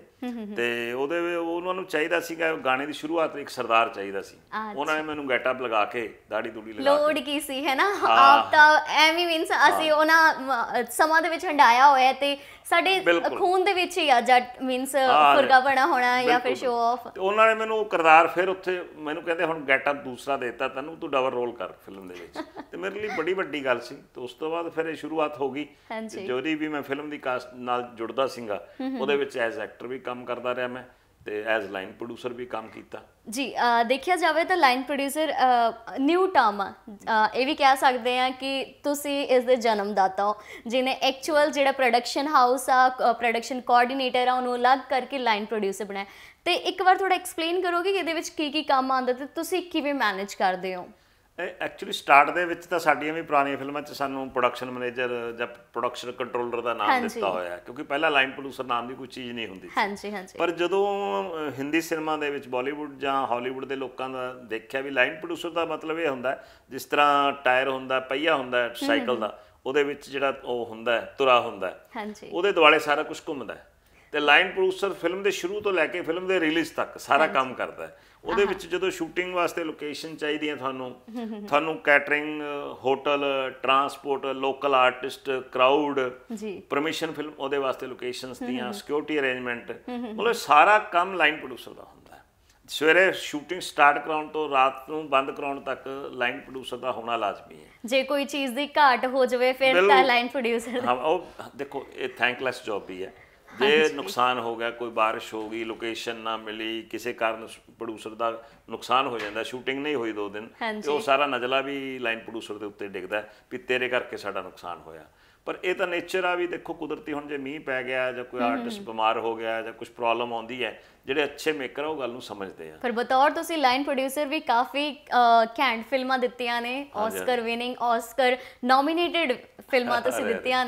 ਤੇ ਉਹਦੇ ਉਹਨਾਂ ਨੂੰ ਚਾਹੀਦਾ ਸੀਗਾ ਗਾਣੇ ਦੀ ਸ਼ੁਰੂਆਤ ਇੱਕ ਸਰਦਾਰ ਚਾਹੀਦਾ ਸੀ। ਉਹਨਾਂ ਨੇ ਮੈਨੂੰ ਗੈਟਅਪ ਲਗਾ ਕੇ ਦਾੜੀ ਦੂੜੀ ਲਗਾ ਕੇ, ਲੋੜ ਕੀ ਸੀ ਹੈ ਨਾ, ਆਪ ਤਾਂ ਐਵੇਂ ਮੀਨਸ ਅਸੀਂ ਉਹਨਾਂ ਸਮਾਂ ਦੇ ਵਿੱਚ ਹੰਡਾਇਆ ਹੋਇਆ ਤੇ ਸਾਡੇ ਖੂਨ ਦੇ ਵਿੱਚ ਹੀ ਆ ਜੱਟ ਮੀਨਸ ਫੁਰਗਾ ਬਣਾ ਹੋਣਾ ਜਾਂ ਫਿਰ ਸ਼ੋ ਆਫ। ਤੇ ਉਹਨਾਂ ਨੇ ਮੈਨੂੰ ਕਿਰਦਾਰ ਫਿਰ ਉੱਥੇ ਮੈਨੂੰ ਕਹਿੰਦੇ ਹੁਣ ਗੈਟਅਪ ਦੂਸਰਾ ਦੇਤਾ ਤੈਨੂੰ, ਤੂੰ ਡਬਲ ਰੋਲ ਕਰ ਫਿਲਮ ਦੇ ਵਿੱਚ। ਤੇ ਮੇਰੇ ਲਈ ਬੜੀ ਵੱਡੀ ਗੱਲ ਸੀ। ਤੇ ਉਸ ਤੋਂ ਬਾਅਦ ਫਿਰ ਇਹ ਸ਼ੁਰੂਆਤ ਹੋ ਗਈ। ਜਿਹੜੀ ਵੀ ਮੈਂ ਫਿਲਮ ਦੀ ਕਾਸਟ ਨਾਲ ਜੁੜਦਾ ਸੀਗਾ ਉਹਦੇ ਵਿੱਚ ਐਜ਼ ਐਕਟਰ ਵੀ ਕੰਮ ਕਰਦਾ ਰਿਹਾ ਮੈਂ ਤੇ ਐਜ਼ ਲਾਈਨ ਪ੍ਰੋਡਿਊਸਰ ਵੀ ਕੰਮ ਕੀਤਾ ਜੀ। ਦੇਖਿਆ ਜਾਵੇ ਤਾਂ ਲਾਈਨ ਪ੍ਰੋਡਿਊਸਰ ਨਿਊ ਟਰਮ ਆ, ਇਹ ਵੀ ਕਹਿ ਸਕਦੇ ਆ ਕਿ ਤੁਸੀਂ ਇਸ ਦੇ ਜਨਮਦਾਤਾ ਹੋ, ਜਿਹਨੇ ਐਕਚੁਅਲ ਜਿਹੜਾ ਪ੍ਰੋਡਕਸ਼ਨ ਹਾਊਸ ਆ, ਪ੍ਰੋਡਕਸ਼ਨ ਕੋਆਰਡੀਨੇਟਰ ਆ, ਉਹਨੂੰ ਅਲੱਗ ਕਰਕੇ ਲਾਈਨ ਪ੍ਰੋਡਿਊਸਰ ਬਣਾਇਆ। ਤੇ ਇੱਕ ਵਾਰ ਥੋੜਾ ਐਕਸਪਲੇਨ ਕਰੋਗੇ ਕਿ ਇਹਦੇ ਵਿੱਚ ਕੀ ਕੀ ਕੰਮ ਆਉਂਦਾ ਤੇ ਤੁਸੀਂ ਕਿਵੇਂ ਮੈਨੇਜ ਕਰਦੇ ਹੋ? ਐਕਚੁਅਲੀ ਸਟਾਰਟ ਦੇ ਵਿੱਚ ਤਾਂ ਸਾਡੀਆਂ ਵੀ ਪੁਰਾਣੀਆਂ ਫਿਲਮਾਂ 'ਚ ਸਾਨੂੰ ਪ੍ਰੋਡਕਸ਼ਨ ਮੈਨੇਜਰ ਜਾਂ ਪ੍ਰੋਡਕਸ਼ਨ ਕੰਟਰੋਲਰ ਦਾ ਨਾਮ ਦਿੱਤਾ ਹੋਇਆ, ਕਿਉਂਕਿ ਪਹਿਲਾਂ ਲਾਈਨ ਪ੍ਰੋਡਿਊਸਰ ਨਾਮ ਦੀ ਕੋਈ ਚੀਜ਼ ਨਹੀਂ ਹੁੰਦੀ ਸੀ। ਪਰ ਜਦੋਂ ਹਿੰਦੀ ਸਿਨੇਮਾ ਦੇ ਵਿੱਚ ਬਾਲੀਵੁੱਡ ਜਾਂ ਹਾਲੀਵੁੱਡ ਦੇ ਲੋਕਾਂ ਦਾ ਦੇਖਿਆ ਵੀ ਲਾਈਨ ਪ੍ਰੋਡਿਊਸਰ ਦਾ ਮਤਲਬ ਇਹ ਹੁੰਦਾ ਜਿਸ ਤਰ੍ਹਾਂ ਟਾਇਰ ਹੁੰਦਾ, ਪਹੀਆ ਹੁੰਦਾ ਸਾਈਕਲ ਦਾ, ਉਹਦੇ ਵਿੱਚ ਜਿਹੜਾ ਉਹ ਹੁੰਦਾ ਤੁਰਾ ਹੁੰਦਾ, ਉਹਦੇ ਦੁਆਲੇ ਸਾਰਾ ਕੁਝ ਘੁੰਮਦਾ। ਤੇ ਲਾਈਨ ਪ੍ਰੋਡਿਊਸਰ ਫਿਲਮ ਦੇ ਸ਼ੁਰੂ ਤੋਂ ਲੈ ਕੇ ਫਿਲਮ ਦੇ ਰਿਲੀਜ਼ ਤੱਕ ਸਾਰਾ ਕੰਮ ਕਰਦਾ ਹੈ। ਉਹਦੇ ਵਿੱਚ ਜਦੋਂ ਸ਼ੂਟਿੰਗ ਵਾਸਤੇ ਲੋਕੇਸ਼ਨ ਚਾਹੀਦੀ ਹੈ ਤੁਹਾਨੂੰ catering, hotel, transport, local artist, crowd, permission film ਉਹਦੇ ਵਾਸਤੇ ਲੋਕੇਸ਼ਨਸ ਦੀਆਂ, ਸਿਕਿਉਰਿਟੀ ਅਰੇਂਜਮੈਂਟ, ਮਤਲਬ ਸਾਰਾ ਕੰਮ ਲਾਈਨ ਪ੍ਰੋਡਿਊਸਰ ਦਾ ਹੁੰਦਾ ਹੈ। ਸਵੇਰੇ ਸ਼ੂਟਿੰਗ ਸਟਾਰਟ ਕਰਾਉਣ ਤੋਂ ਰਾਤ ਨੂੰ ਬੰਦ ਕਰਾਉਣ ਤੱਕ ਲਾਈਨ ਪ੍ਰੋਡਿਊਸਰ ਦਾ ਹੋਣਾ ਲਾਜ਼ਮੀ ਹੈ। ਜੇ ਕੋਈ ਚੀਜ਼ ਦੀ ਘਾਟ ਹੋ ਜਾਵੇ ਫਿਰ ਤਾਂ ਲਾਈਨ ਪ੍ਰੋਡਿਊਸਰ, ਹਾਂ ਉਹ ਦੇਖੋ ਇਹ ਥੈਂਕਲੈਸ ਜੌਬ ਵੀ ਹੈ। ਜੇ ਨੁਕਸਾਨ ਹੋ ਗਿਆ, ਕੋਈ ਬਾਰਿਸ਼ ਹੋ ਗਈ, ਲੋਕੇਸ਼ਨ ਨਾ ਮਿਲੀ, ਕਿਸੇ ਕਾਰਨ ਪ੍ਰੋਡਿਊਸਰ ਦਾ ਨੁਕਸਾਨ ਹੋ ਜਾਂਦਾ, ਸ਼ੂਟਿੰਗ ਨਹੀਂ ਹੋਈ 2 ਦਿਨ, ਤੇ ਉਹ ਸਾਰਾ ਨਜ਼ਲਾ ਵੀ ਲਾਈਨ ਪ੍ਰੋਡਿਊਸਰ ਦੇ ਉੱਤੇ ਡਿੱਗਦਾ ਵੀ ਤੇਰੇ ਕਰਕੇ ਸਾਡਾ ਨੁਕਸਾਨ ਹੋਇਆ। ਪਰ ਇਹ ਤਾਂ ਨੇਚਰ ਆ ਵੀ ਦੇਖੋ ਕੁਦਰਤੀ, ਹੁਣ ਜੇ ਮੀਂਹ ਪੈ ਗਿਆ ਜਾਂ ਕੋਈ ਆਰਟਿਸਟ ਬਿਮਾਰ ਹੋ ਗਿਆ ਜਾਂ ਕੁਝ ਪ੍ਰੋਬਲਮ ਆਉਂਦੀ ਹੈ, ਜਿਹੜੇ ਅੱਛੇ ਮੇਕਰ ਆ ਉਹ ਗੱਲ ਨੂੰ ਸਮਝਦੇ ਆ। ਪਰ ਬਤੌਰ ਤੁਸੀਂ ਲਾਈਨ ਪ੍ਰੋਡਿਊਸਰ ਵੀ ਕਾਫੀ ਘੈਂਟ ਫਿਲਮਾਂ ਦਿੱਤੀਆਂ ਨੇ, ਆਸਕਰ ਵਿਨਿੰਗ, ਆਸਕਰ ਨੋਮੀਨੇਟਡ ਫਿਲਮਾਂ ਤੁਸੀਂ ਦਿੱਤੀਆਂ ਨੇ,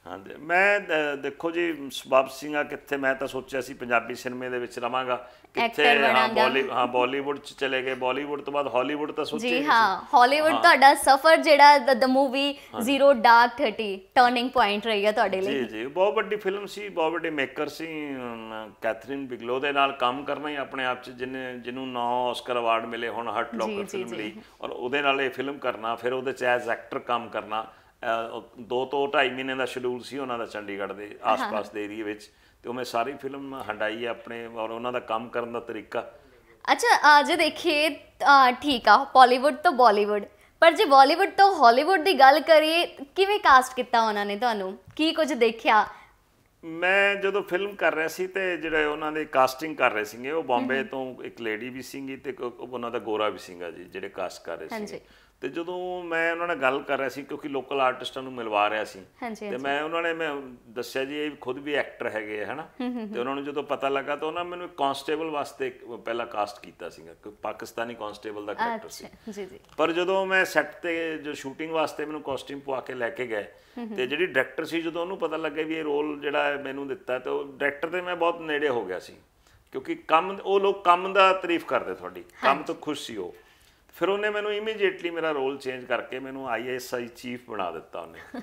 ਹਾਂਜੀ ਮੈਂ ਦੇਖੋ ਜੀ ਸਬੱਬ ਸਿੰਘਾ ਕਿੱਥੇ ਮੈਂ ਤਾਂ ਸੋਚਿਆ ਸੀ ਪੰਜਾਬੀ ਸਿਨੇਮੇ ਦੇ ਵਿੱਚ ਰਵਾਂਗਾ, ਕਿੱਥੇ ਬਾਲੀਵੁੱਡ ਚ ਚਲੇ ਗਏ, ਬਾਲੀਵੁੱਡ ਤੋਂ ਬਾਅਦ ਹਾਲੀਵੁੱਡ ਤਾਂ ਸੋਚਿਆ ਜੀ ਹਾਂ ਹਾਲੀਵੁੱਡ ਤੁਹਾਡਾ ਸਫ਼ਰ ਜਿਹੜਾ the movie zero dark 30 turning point ਰਹੀ ਹੈ ਤੁਹਾਡੇ ਲਈ। ਜੀ ਜੀ ਬਹੁਤ ਵੱਡੀ ਫਿਲਮ ਸੀ, ਬਹੁਤ ਵੱਡੇ ਮੇਕਰ ਸੀ, ਕੈਥਰੀਨ ਬਿਗਲੋ ਦੇ ਨਾਲ ਕੰਮ ਕਰਨਾ ਹੀ ਆਪਣੇ ਆਪ 'ਚ ਜਿਹਨੂੰ 9 ਆਸਕਰ ਅਵਾਰਡ ਮਿਲੇ ਹੁਣ ਹਰਟ ਲੋਕਰ ਫਿਲਮ ਲਈ, ਔਰ ਉਹਦੇ ਨਾਲ ਇਹ ਫਿਲਮ ਕਰਨਾ, ਫਿਰ ਉਹਦੇ 'ਚ ਐਜ਼ ਐਕਟਰ ਕੰਮ ਕਰਨਾ। 2 ਤੋਂ 2.5 ਮਹੀਨੇ ਦਾ ਸ਼ਡਿਊਲ ਸੀ ਉਹਨਾਂ ਦਾ ਚੰਡੀਗੜ੍ਹ ਦੇ ਆਸ-ਪਾਸ ਦੇ ਏਰੀਏ ਵਿੱਚ, ਤੇ ਉਹ ਮੈਂ ਸਾਰੀ ਫਿਲਮ ਹੰਡਾਈ ਹੈ ਆਪਣੇ, ਔਰ ਉਹਨਾਂ ਦਾ ਕੰਮ ਕਰਨ ਦਾ ਤਰੀਕਾ। ਅੱਛਾ ਜੇ ਦੇਖੀਏ ਠੀਕ ਆ ਬਾਲੀਵੁੱਡ ਤੋਂ ਬਾਲੀਵੁੱਡ, ਪਰ ਜੇ ਬਾਲੀਵੁੱਡ ਤੋਂ ਹਾਲੀਵੁੱਡ ਦੀ ਗੱਲ ਕਰੀਏ ਕਿਵੇਂ ਕਾਸਟ ਕੀਤਾ ਉਹਨਾਂ ਨੇ ਤੁਹਾਨੂੰ, ਕੀ ਕੁਝ ਦੇਖਿਆ? ਮੈਂ ਜਦੋਂ ਫਿਲਮ ਕਰ ਰਿਹਾ ਸੀ ਤੇ ਜਿਹੜੇ ਉਹਨਾਂ ਦੇ ਕਾਸਟਿੰਗ ਕਰ ਰਹੇ ਸੀਗੇ ਉਹ ਬੰਬੇ ਤੋਂ ਇੱਕ ਲੇਡੀ ਵੀ ਸੀਗੀ ਤੇ ਉਹਨਾਂ ਦਾ ਗੋਰਾ ਵੀ ਸੀਗਾ ਜੀ ਜਿਹੜੇ ਕਾਸਟ ਕਰ ਰਹੇ ਸੀ। ਤੇ ਜਦੋਂ ਮੈਂ ਉਹਨਾਂ ਨਾਲ ਗੱਲ ਕਰ ਰਿਹਾ ਸੀ ਕਿਉਂਕਿ ਲੋਕਲ ਆਰਟਿਸਟਾਂ ਨੂੰ ਮਿਲਵਾ ਰਿਹਾ ਸੀ, ਤੇ ਮੈਂ ਉਹਨਾਂ ਨੇ ਮੈਂ ਦੱਸਿਆ ਜੀ ਇਹ ਖੁਦ ਵੀ ਐਕਟਰ ਹੈਗੇ ਹੈ ਨਾ, ਤੇ ਉਹਨਾਂ ਨੂੰ ਜਦੋਂ ਪਤਾ ਲੱਗਾ ਤਾਂ ਉਹਨਾਂ ਮੈਨੂੰ ਕਾਂਸਟੇਬਲ ਵਾਸਤੇ ਪਹਿਲਾਂ ਕਾਸਟ ਕੀਤਾ ਸੀਗਾ, ਪਾਕਿਸਤਾਨੀ ਕਾਂਸਟੇਬਲ ਦਾ ਕਰੈਕਟਰ ਸੀ। ਪਰ ਜਦੋਂ ਮੈਂ ਸੈੱਟ ਤੇ ਜੋ ਸ਼ੂਟਿੰਗ ਵਾਸਤੇ ਮੈਨੂੰ ਕਾਸਟਿਊਮ ਪਵਾ ਕੇ ਲੈ ਕੇ ਗਏ, ਤੇ ਜਿਹੜੀ ਡਾਇਰੈਕਟਰ ਸੀ ਜਦੋਂ ਉਹਨੂੰ ਪਤਾ ਲੱਗਾ ਵੀ ਇਹ ਰੋਲ ਜਿਹੜਾ ਮੈਨੂੰ ਦਿੱਤਾ, ਤੇ ਉਹ ਡਾਇਰੈਕਟਰ ਤੇ ਮੈਂ ਬਹੁਤ ਨੇੜੇ ਹੋ ਗਿਆ ਸੀ ਕਿਉਂਕਿ ਕੰਮ ਉਹ ਲੋਕ ਕੰਮ ਦਾ ਤਾਰੀਫ ਕਰਦੇ, ਤੁਹਾਡੀ ਕੰਮ ਤੋਂ ਖੁਸ਼ ਸੀ ਉਹ। ਫਿਰ ਉਹਨੇ ਮੈਨੂੰ ਇਮੀਡੀਏਟਲੀ ਮੇਰਾ ਰੋਲ ਚੇਂਜ ਕਰਕੇ ਮੈਨੂੰ IASI ਚੀਫ ਬਣਾ ਦਿੱਤਾ ਉਹਨੇ,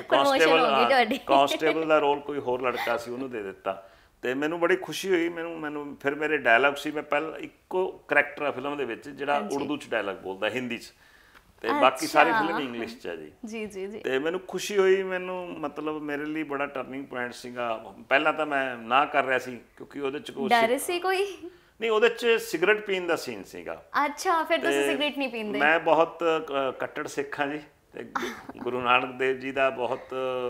ਕਾਂਸਟੇਬਲ ਦਾ ਰੋਲ ਕੋਈ ਹੋਰ ਲੜਕਾ ਸੀ ਉਹਨੂੰ ਦੇ ਦਿੱਤਾ, ਤੇ ਮੈਨੂੰ ਬੜੀ ਖੁਸ਼ੀ ਹੋਈ। ਮੈਨੂੰ ਫਿਰ ਮੇਰੇ ਡਾਇਲੌਗ ਸੀ, ਮੈਂ ਪਹਿਲਾਂ ਇੱਕੋ ਕਰੈਕਟਰ ਆ ਫਿਲਮ ਦੇ ਵਿੱਚ ਜਿਹੜਾ ਉਰਦੂ 'ਚ ਡਾਇਲੌਗ ਬੋਲਦਾ, ਹਿੰਦੀ 'ਚ, ਤੇ ਬਾਕੀ ਸਾਰੀ ਫਿਲਮ ਇੰਗਲਿਸ਼ 'ਚ ਹੈ ਜੀ। ਤੇ ਮੈਨੂੰ ਖੁਸ਼ੀ ਹੋਈ, ਮੈਨੂੰ ਮਤਲਬ ਮੇਰੇ ਲਈ ਬੜਾ ਟਰਨਿੰਗ ਪੁਆਇੰਟ ਸੀਗਾ। ਪਹਿਲਾਂ ਤਾਂ ਮੈਂ ਨਾ ਕਰ ਰਿਹਾ ਸੀ ਕਿਉਂਕਿ ਉਹਦੇ 'ਚ ਕੋਈ ਨਹੀਂ, ਉਹਦੇ 'ਚ ਸਿਗਰਟ ਪੀਣ ਦਾ ਸੀਨ ਸੀਗਾ। ਅੱਛਾ, ਫਿਰ ਤੁਸੀਂ ਸਿਗਰਟ ਨਹੀਂ ਪੀਂਦੇ? ਮੈਂ ਬਹੁਤ ਕੱਟੜ ਸਿੱਖ ਹਾਂ ਜੀ, ਤੇ ਗੁਰੂ ਨਾਨਕ ਦੇਵ ਜੀ ਦਾ ਬਹੁਤ